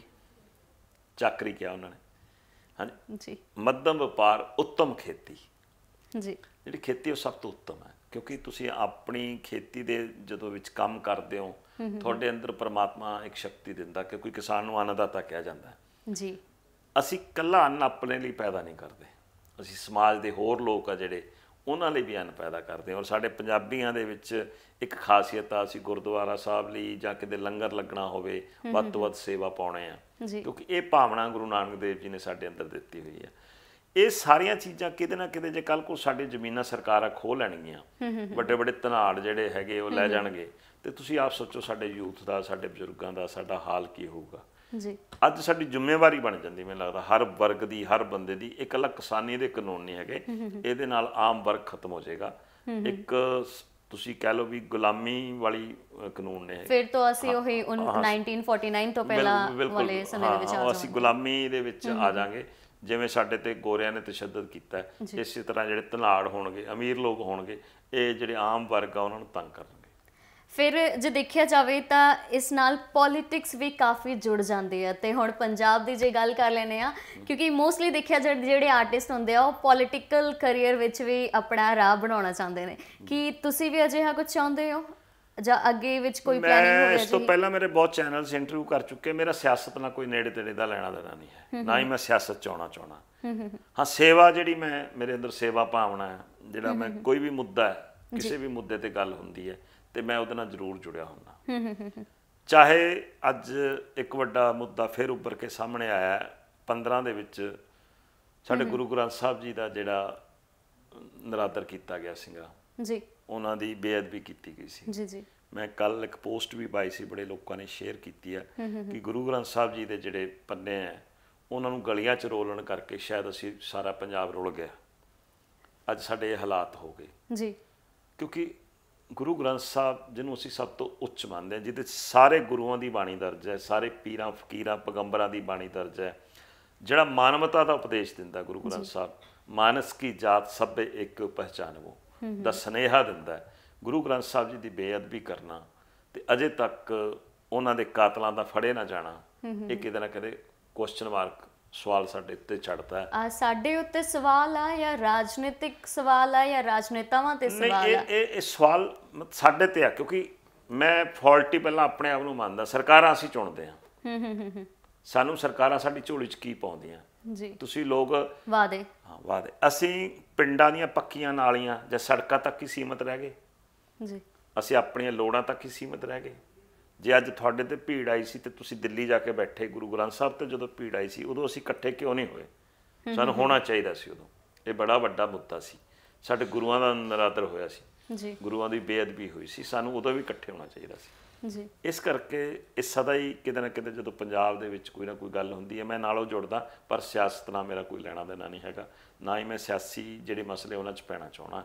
ਚਾਕਰੀ ਕਿਹਾ ਉਹਨਾਂ ਨੇ, ਹਾਂਜੀ, ਮੱਧਮ ਵਪਾਰ ਉੱਤਮ ਖੇਤੀ। ਜਿਹੜੀ ਖੇਤੀ ਉਹ ਸਭ ਤੋਂ ਉੱਤਮ ਹੈ ਕਿਉਂਕਿ ਤੁਸੀਂ ਆਪਣੀ ਖੇਤੀ ਦੇ ਜਦੋਂ ਵਿੱਚ ਕੰਮ ਕਰਦੇ ਹੋ ਤੁਹਾਡੇ ਅੰਦਰ ਪਰਮਾਤਮਾ ਇੱਕ ਸ਼ਕਤੀ ਦਿੰਦਾ, ਕਿਉਂਕਿ ਕਿਸਾਨ ਨੂੰ ਅੰਨਦਾਤਾ ਕਿਹਾ ਜਾਂਦਾ ਹੈ। ਅਸੀਂ ਇਕੱਲਾ ਅੰਨ ਆਪਣੇ ਲਈ ਪੈਦਾ ਨਹੀਂ ਕਰਦੇ, ਅਸੀਂ ਸਮਾਜ ਦੇ ਹੋਰ ਲੋਕ ਆ ਜਿਹੜੇ ਉਹਨਾਂ ਲਈ ਵੀ ਅੰਨ ਪੈਦਾ ਕਰਦੇ ਹਾਂ। ਔਰ ਸਾਡੇ ਪੰਜਾਬੀਆਂ ਦੇ ਵਿੱਚ ਇੱਕ ਖਾਸੀਅਤ ਆ, ਅਸੀਂ ਗੁਰਦੁਆਰਾ ਸਾਹਿਬ ਲਈ ਜਾਂ ਕਿਤੇ ਲੰਗਰ ਲੱਗਣਾ ਹੋਵੇ ਵੱਧ ਤੋਂ ਵੱਧ ਸੇਵਾ ਪਾਉਣੇ ਆ, ਕਿਉਂਕਿ ਇਹ ਭਾਵਨਾ ਗੁਰੂ ਨਾਨਕ ਦੇਵ ਜੀ ਨੇ ਸਾਡੇ ਅੰਦਰ ਦਿੱਤੀ ਹੋਈ ਹੈ। ਇਹ ਸਾਰੀਆਂ ਚੀਜ਼ਾਂ ਕਿਤੇ ਨਾ ਕਿਤੇ ਜੇ ਕੱਲ੍ਹ ਕੋਲ ਸਾਡੀ ਜ਼ਮੀਨਾਂ ਸਰਕਾਰਾਂ ਖੋਹ ਲੈਣਗੀਆਂ, ਵੱਡੇ ਵੱਡੇ ਧਨਾੜ ਜਿਹੜੇ ਹੈਗੇ ਉਹ ਲੈ ਜਾਣਗੇ, ਤੇ ਤੁਸੀਂ ਆਪ ਸੋਚੋ ਸਾਡੇ ਯੂਥ ਦਾ, ਸਾਡੇ ਬਜ਼ੁਰਗਾਂ ਦਾ ਸਾਡਾ ਹਾਲ ਕੀ ਹੋਊਗਾ। ਅੱਜ ਸਾਡੀ ਜ਼ਿੰਮੇਵਾਰੀ ਬਣ ਜਾਂਦੀ, ਮੈਨੂੰ ਲੱਗਦਾ ਹਰ ਵਰਗ ਦੀ, ਹਰ ਬੰਦੇ ਦੀ। ਇਕੱਲਾ ਕਿਸਾਨੀ ਦੇ ਕਾਨੂੰਨ ਨਹੀਂ ਹੈਗੇ, ਇਹਦੇ ਨਾਲ ਆਮ ਵਰਗ ਖਤਮ ਹੋ ਜਾਏਗਾ। ਇੱਕ ਤੁਸੀਂ ਕਹਿ ਲਓ ਵੀ ਗੁਲਾਮੀ ਵਾਲੀ ਕਾਨੂੰਨ ਨੇ, ਫਿਰ ਤੋਂ ਅਸੀਂ ਉਹੀ 1949 ਤੋਂ ਪਹਿਲਾਂ ਵਾਲੇ ਸਮੇਂ ਦੇ ਵਿੱਚ ਆ ਜਾਵਾਂਗੇ, ਅਸੀਂ ਗੁਲਾਮੀ ਦੇ ਵਿੱਚ ਆ ਜਾਵਾਂਗੇ। ਜਿਵੇਂ ਸਾਡੇ ਤੇ ਗੋਰਿਆਂ ਨੇ ਤਸ਼ੱਦਦ ਕੀਤਾ, ਇਸੇ ਤਰ੍ਹਾਂ ਜਿਹੜੇ ਧਨਾੜ ਹੋਣਗੇ, ਅਮੀਰ ਲੋਕ ਹੋਣਗੇ, ਇਹ ਜਿਹੜੇ ਆਮ ਵਰਗ ਆ ਉਹਨਾਂ ਨੂੰ ਤੰਗ ਕਰਨਗੇ। ਫਿਰ ਜੇ ਦੇਖਿਆ ਜਾਵੇ ਤਾਂ ਇਸ ਨਾਲ ਪੋਲੀਟਿਕਸ ਵੀ ਕਾਫੀ ਜੁੜ ਜਾਂਦੇ ਆ। ਤੇ ਹੁਣ ਪੰਜਾਬ ਦੀ ਜੇ ਗੱਲ ਕਰ ਲੈਂਦੇ ਆ, ਕਿਉਂਕਿ ਮੋਸਟਲੀ ਦੇਖਿਆ ਜਿਹੜੇ ਆਰਟਿਸਟ ਹੁੰਦੇ ਆ ਉਹ ਪੋਲੀਟੀਕਲ ਕਰੀਅਰ ਵਿੱਚ ਵੀ ਆਪਣਾ ਰਾਹ ਬਣਾਉਣਾ ਚਾਹੁੰਦੇ ਨੇ। ਕੀ ਤੁਸੀਂ ਵੀ ਅਜਿਹਾ ਕੁਝ ਚਾਹੁੰਦੇ ਹੋ ਜਾਂ ਅੱਗੇ ਵਿੱਚ ਕੋਈ ਪਲੈਨਿੰਗ ਹੋਵੇ? ਇਸ ਤੋਂ ਪਹਿਲਾਂ ਮੇਰੇ ਬਹੁਤ ਚੈਨਲਸ ਇੰਟਰਵਿਊ ਕਰ ਚੁੱਕੇ। ਮੇਰਾ ਸਿਆਸਤ ਨਾਲ ਕੋਈ ਨੇੜੇ ਤੇੜੇ ਦਾ ਲੈਣਾ ਦੇਣਾ ਨਹੀਂ ਹੈ, ਨਾ ਹੀ ਮੈਂ ਸਿਆਸਤ 'ਚ ਆਉਣਾ ਚਾਹੁੰਦਾ। ਹਾਂ, ਸੇਵਾ ਜਿਹੜੀ ਮੇਰੇ ਅੰਦਰ ਸੇਵਾ ਭਾਵਨਾ ਹੈ, ਜਿਹੜਾ ਮੈਂ ਕੋਈ ਵੀ ਮੁੱਦਾ ਹੈ, ਕਿਸੇ ਵੀ ਮੁੱਦੇ ਤੇ ਗੱਲ ਹੁੰਦੀ ਹੈ ਤੇ ਮੈਂ ਉਹਦੇ ਨਾਲ ਜ਼ਰੂਰ ਜੁੜਿਆ ਹੁੰਦਾ। ਚਾਹੇ ਅੱਜ ਇੱਕ ਵੱਡਾ ਮੁੱਦਾ ਫਿਰ ਉੱਭਰ ਕੇ ਸਾਹਮਣੇ ਆਇਆ 15 ਦੇ ਵਿੱਚ, ਸਾਡੇ ਗੁਰੂ ਗ੍ਰੰਥ ਸਾਹਿਬ ਜੀ ਦਾ ਜਿਹੜਾ ਨਿਰਾਦਰ ਕੀਤਾ ਗਿਆ ਸੀਗਾ, ਉਹਨਾਂ ਦੀ ਬੇਅਦਬੀ ਕੀਤੀ ਗਈ ਸੀ। ਮੈਂ ਕੱਲ ਇੱਕ ਪੋਸਟ ਵੀ ਪਾਈ ਸੀ, ਬੜੇ ਲੋਕਾਂ ਨੇ ਸ਼ੇਅਰ ਕੀਤੀ ਹੈ ਕਿ ਗੁਰੂ ਗ੍ਰੰਥ ਸਾਹਿਬ ਜੀ ਦੇ ਜਿਹੜੇ ਪੰਨੇ ਹੈ ਉਹਨਾਂ ਨੂੰ ਗਲੀਆਂ 'ਚ ਰੋਲਣ ਕਰਕੇ ਸ਼ਾਇਦ ਅਸੀਂ ਸਾਰਾ ਪੰਜਾਬ ਰੁਲ ਗਿਆ। ਅੱਜ ਸਾਡੇ ਇਹ ਹਾਲਾਤ ਹੋ ਗਏ ਕਿਉਂਕਿ ਗੁਰੂ ਗ੍ਰੰਥ ਸਾਹਿਬ ਜਿਹਨੂੰ ਅਸੀਂ ਸਭ ਤੋਂ ਉੱਚ ਮੰਨਦੇ ਹਾਂ, ਜਿਹਦੇ ਸਾਰੇ ਗੁਰੂਆਂ ਦੀ ਬਾਣੀ ਦਰਜ ਹੈ, ਸਾਰੇ ਪੀਰਾਂ ਫਕੀਰਾਂ ਪੈਗੰਬਰਾਂ ਦੀ ਬਾਣੀ ਦਰਜ ਹੈ, ਜਿਹੜਾ ਮਾਨਵਤਾ ਦਾ ਉਪਦੇਸ਼ ਦਿੰਦਾ ਗੁਰੂ ਗ੍ਰੰਥ ਸਾਹਿਬ, ਮਾਨਸ ਕੀ ਜਾਤ ਸਭੇ ਇੱਕ ਪਹਿਚਾਨਵੋ ਦਾ ਸੁਨੇਹਾ ਦਿੰਦਾ। ਗੁਰੂ ਗ੍ਰੰਥ ਸਾਹਿਬ ਜੀ ਦੀ ਬੇਅਦਬੀ ਕਰਨਾ ਤੇ ਅਜੇ ਤੱਕ ਉਹਨਾਂ ਦੇ ਕਾਤਲਾਂ ਦਾ ਫੜੇ ਨਾ ਜਾਣਾ, ਇਹ ਕਿਤੇ ਨਾ ਕਿਤੇ ਕੁਐਸਚਨ ਮਾਰਕ ਸਵਾਲ ਸਾਡੇ ਉੱਤੇ ਚੜ੍ਹਦਾ ਹੈ। ਸਾਡੇ ਉੱਤੇ ਸਵਾਲ ਆ ਜਾਂ ਰਾਜਨੀਤਿਕ ਸਵਾਲ ਆ ਜਾਂ ਰਾਜਨੇਤਾਵਾਂ ਤੇ ਸਵਾਲ ਆ? ਇਹ ਸਵਾਲ ਸਾਡੇ ਤੇ ਆ, ਕਿਉਂਕਿ ਮੈਂ ਫਾਲਟੀ ਪਹਿਲਾਂ ਆਪਣੇ ਆਪ ਨੂੰ ਮੰਨਦਾ। ਸਰਕਾਰਾਂ ਅਸੀਂ ਚੁਣਦੇ ਹਾਂ, ਸਾਨੂੰ ਸਰਕਾਰਾਂ ਸਾਡੀ ਝੋਲੀ 'ਚ ਕੀ ਪਾਉਂਦੀਆਂ। ਤੁਸੀਂ ਲੋਕ ਵਾਅਦੇ, ਹਾਂ ਵਾਅਦੇ, ਅਸੀਂ ਪਿੰਡਾਂ ਦੀਆਂ ਪੱਕੀਆਂ ਨਾਲੀਆਂ ਜਾਂ ਸੜਕਾਂ ਤੱਕ ਹੀ ਸੀਮਤ ਰਹਿ ਗਏ, ਅਸੀਂ ਆਪਣੀਆਂ ਲੋੜਾਂ ਤੱਕ ਹੀ ਸੀਮਤ ਰਹਿ ਗਏ। ਜੇ ਅੱਜ ਤੁਹਾਡੇ ਤੇ ਭੀੜ ਆਈ ਸੀ ਤੇ ਤੁਸੀਂ ਦਿੱਲੀ ਜਾ ਕੇ ਬੈਠੇ, ਗੁਰੂ ਗ੍ਰੰਥ ਸਾਹਿਬ ਤੇ ਜਦੋਂ ਭੀੜ ਆਈ ਸੀ ਉਦੋਂ ਅਸੀਂ ਇਕੱਠੇ ਕਿਉਂ ਨਹੀਂ ਹੋਏ? ਸਾਨੂੰ ਹੋਣਾ ਚਾਹੀਦਾ ਸੀ ਉਦੋਂ, ਇਹ ਬੜਾ ਵੱਡਾ ਮੁੱਦਾ ਸੀ। ਸਾਡੇ ਗੁਰੂਆਂ ਦਾ ਨਿਰਾਦਰ ਹੋਇਆ ਸੀ, ਗੁਰੂਆਂ ਦੀ ਬੇਅਦਬੀ ਹੋਈ ਸੀ, ਸਾਨੂੰ ਉਦੋਂ ਵੀ ਇਕੱਠੇ ਹੋਣਾ ਚਾਹੀਦਾ ਸੀ। ਇਸ ਕਰਕੇ ਇਹ ਸਦਾ ਹੀ ਕਿਤੇ ਨਾ ਕਿਤੇ ਜਦੋਂ ਪੰਜਾਬ ਦੇ ਵਿੱਚ ਕੋਈ ਨਾ ਕੋਈ ਗੱਲ ਹੁੰਦੀ ਹੈ ਮੈਂ ਨਾਲੋਂ ਜੁੜਦਾ, ਪਰ ਸਿਆਸਤ ਨਾਲ ਮੇਰਾ ਕੋਈ ਲੈਣਾ ਦੇਣਾ ਨਹੀਂ ਹੈਗਾ, ਨਾ ਹੀ ਮੈਂ ਸਿਆਸੀ ਜਿਹੜੇ ਮਸਲੇ ਉਹਨਾਂ 'ਚ ਪੈਣਾ ਚਾਹੁੰਦਾ।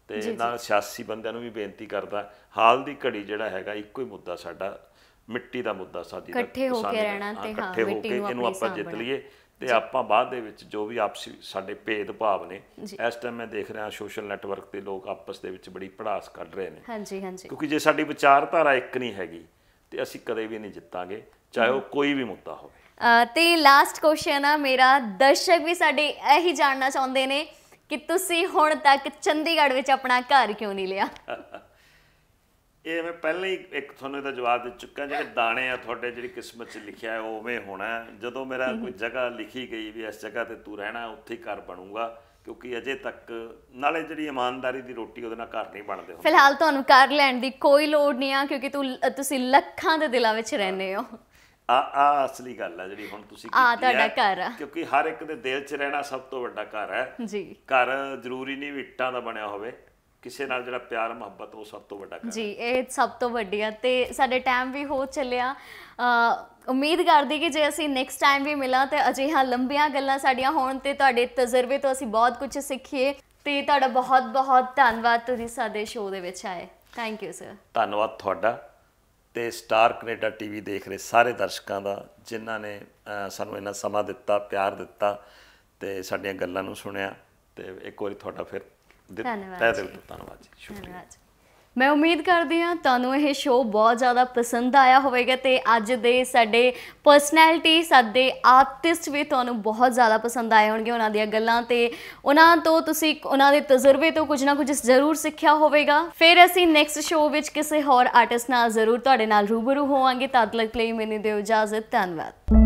ਤੇ ਨਾਲ ਸਿਆਸੀ ਬੰਦਿਆਂ ਨੂੰ ਵੀ ਬੇਨਤੀ ਕਰਦਾ, ਹਾਲ ਦੀ ਘੜੀ ਜਿਹੜਾ ਹੈਗਾ ਇੱਕੋ ਹੀ ਮੁੱਦਾ ਸਾਡਾ ਮਿੱਟੀ ਦਾ ਮੁੱਦਾ, ਸਾਡੀ ਦਾ ਇਕੱਠੇ ਹੋ ਕੇ ਰਹਿਣਾ ਤੇ ਇਕੱਠੇ ਹੋ ਕੇ ਇਹਨੂੰ ਆਪਾਂ ਜਿੱਤ ਲਈਏ ਤੇ ਆਪਾਂ ਬਾਅਦ ਦੇ ਵਿੱਚ ਜੋ ਵੀ ਆਪਸੀ ਸਾਡੇ ਭੇਦ ਭਾਵ ਨੇ, ਇਸ ਟਾਈਮ ਮੈਂ ਦੇਖ ਰਿਹਾ ਸੋਸ਼ਲ ਨੈਟਵਰਕ ਤੇ ਲੋਕ ਆਪਸ ਦੇ ਵਿੱਚ ਬੜੀ ਭੜਾਸ ਕੱਢ ਰਹੇ ਨੇ। ਹਾਂਜੀ ਹਾਂਜੀ, ਕਿਉਂਕਿ ਜੇ ਸਾਡੀ ਵਿਚਾਰਧਾਰਾ ਇੱਕ ਨਹੀਂ ਹੈਗੀ ਤੇ ਅਸੀਂ ਕਦੇ ਵੀ ਨਹੀਂ ਜਿੱਤਾਂਗੇ, ਚਾਹੇ ਉਹ ਕੋਈ ਵੀ ਮੁੱਦਾ ਹੋਵੇ। ਤੇ ਲਾਸਟ ਕੁਐਸਚਨ ਆ ਮੇਰਾ, ਦਰਸ਼ਕ ਵੀ ਸਾਡੇ ਇਹੀ ਜਾਣਨਾ ਚਾਹੁੰਦੇ ਨੇ ਕਿ ਤੁਸੀਂ ਹੁਣ ਤੱਕ ਚੰਡੀਗੜ੍ਹ ਵਿੱਚ ਆਪਣਾ ਘਰ ਕਿਉਂ ਨਹੀਂ ਲਿਆ? ਇਹ ਮੈਂ ਪਹਿਲਾਂ ਹੀ ਇੱਕ ਤੁਹਾਨੂੰ ਇਹਦਾ ਜਵਾਬ ਦੇ ਚੁੱਕਾ, ਜਿਹੜੇ ਦਾਣੇ ਆ ਤੁਹਾਡੇ ਜਿਹੜੀ ਕਿਸਮਤ 'ਚ ਲਿਖਿਆ ਹੈ ਉਹ ਉਵੇਂ ਹੋਣਾ। ਜਦੋਂ ਮੇਰਾ ਕੋਈ ਜਗ੍ਹਾ ਲਿਖੀ ਗਈ ਵੀ ਇਸ ਜਗ੍ਹਾ ਤੇ ਤੂੰ ਰਹਿਣਾ, ਉੱਥੇ ਹੀ ਘਰ ਬਣੂਗਾ, ਕਿਉਂਕਿ ਅਜੇ ਤੱਕ ਨਾਲੇ ਜਿਹੜੀ ਇਮਾਨਦਾਰੀ ਦੀ ਰੋਟੀ ਉਹਦੇ ਨਾਲ ਘਰ ਨਹੀਂ ਬਣਦੇ। ਫਿਲਹਾਲ ਤੁਹਾਨੂੰ ਘਰ ਲੈਣ ਦੀ ਕੋਈ ਲੋੜ ਨਹੀਂ ਆ, ਕਿਉਂਕਿ ਤੁਸੀਂ ਲੱਖਾਂ ਦੇ ਦਿਲਾਂ ਵਿੱਚ ਰਹਿੰਦੇ ਹੋ। ਆ ਅਸਲੀ ਗੱਲ ਹੈ ਜਿਹੜੀ ਹੁਣ ਤੁਸੀਂ ਤੁਹਾਡਾ ਘਰ ਆ, ਕਿਉਂਕਿ ਹਰ ਇੱਕ ਦੇ ਦਿਲ 'ਚ ਰਹਿਣਾ ਸਭ ਤੋਂ ਵੱਡਾ ਘਰ ਹੈ ਜੀ। ਘਰ ਜ਼ਰੂਰੀ ਨਹੀਂ ਵੀ ਇੱਟਾਂ ਦਾ ਬਣਿਆ ਹੋਵੇ, ਕਿਸੇ ਨਾਲ ਜਿਹੜਾ ਪਿਆਰ ਮੁਹੱਬਤ ਉਹ ਸਭ ਤੋਂ ਵੱਡਾ ਜੀ, ਇਹ ਸਭ ਤੋਂ ਵੱਡੀ ਆ। ਤੇ ਸਾਡੇ ਟਾਈਮ ਵੀ ਹੋ ਚੱਲਿਆ, ਉਮੀਦ ਕਰਦੀ ਕਿ ਜੇ ਅਸੀਂ ਨੈਕਸਟ ਟਾਈਮ ਵੀ ਮਿਲਾਂ ਤੇ ਅਜਿਹੀਆਂ ਲੰਬੀਆਂ ਗੱਲਾਂ ਸਾਡੀਆਂ ਹੋਣ ਤੇ ਤੁਹਾਡੇ ਤਜਰਬੇ ਤੋਂ ਅਸੀਂ ਬਹੁਤ ਕੁਝ ਸਿੱਖੀਏ। ਤੇ ਤੁਹਾਡਾ ਬਹੁਤ ਬਹੁਤ ਧੰਨਵਾਦ, ਤੁਸੀਂ ਸਾਡੇ ਸ਼ੋਅ ਦੇ ਵਿੱਚ ਆਏ। Thank you sir. ਧੰਨਵਾਦ ਤੁਹਾਡਾ ਤੇ ਸਟਾਰ ਕੈਨੇਡਾ ਟੀਵੀ ਦੇਖ ਰਹੇ ਸਾਰੇ ਦਰਸ਼ਕਾਂ ਦਾ, ਜਿਨ੍ਹਾਂ ਨੇ ਸਾਨੂੰ ਇੰਨਾ ਸਮਾਂ ਦਿੱਤਾ, ਪਿਆਰ ਦਿੱਤਾ ਤੇ ਸਾਡੀਆਂ ਗੱਲਾਂ ਨੂੰ ਸੁਣਿਆ। ਤੇ ਇੱਕ ਵਾਰੀ ਤੁਹਾਡਾ ਫਿਰ ਧੰਨਵਾਦ ਜੀ, ਸ਼ੁਕਰੀਆ। ਮੈਂ ਉਮੀਦ ਕਰਦੀ ਹਾਂ ਤੁਹਾਨੂੰ ਇਹ ਸ਼ੋਅ ਬਹੁਤ ਜ਼ਿਆਦਾ ਪਸੰਦ ਆਇਆ ਹੋਵੇਗਾ ਤੇ ਅੱਜ ਦੇ ਸਾਡੇ ਪਰਸਨੈਲਿਟੀ, ਸਾਡੇ ਆਰਟਿਸਟ ਵੀ ਤੁਹਾਨੂੰ ਬਹੁਤ ਜ਼ਿਆਦਾ ਪਸੰਦ ਆਏ ਹੋਣਗੇ। ਉਹਨਾਂ ਦੀਆਂ ਗੱਲਾਂ ਤੇ ਉਹਨਾਂ ਤੋਂ ਤੁਸੀਂ ਉਹਨਾਂ ਦੇ ਤਜਰਬੇ ਤੋਂ ਕੁਝ ਨਾ ਕੁਝ ਜ਼ਰੂਰ ਸਿੱਖਿਆ ਹੋਵੇਗਾ। ਫਿਰ ਅਸੀਂ ਨੈਕਸਟ ਸ਼ੋਅ ਵਿੱਚ ਕਿਸੇ ਹੋਰ ਆਰਟਿਸਟ ਨਾਲ ਜ਼ਰੂਰ ਤੁਹਾਡੇ ਨਾਲ ਰੂਬਰੂ ਹੋਵਾਂਗੇ। ਤਦ ਤੱਕ ਲਈ ਮੈਨੂੰ ਦਿਓ ਇਜਾਜ਼ਤ। ਧੰਨਵਾਦ।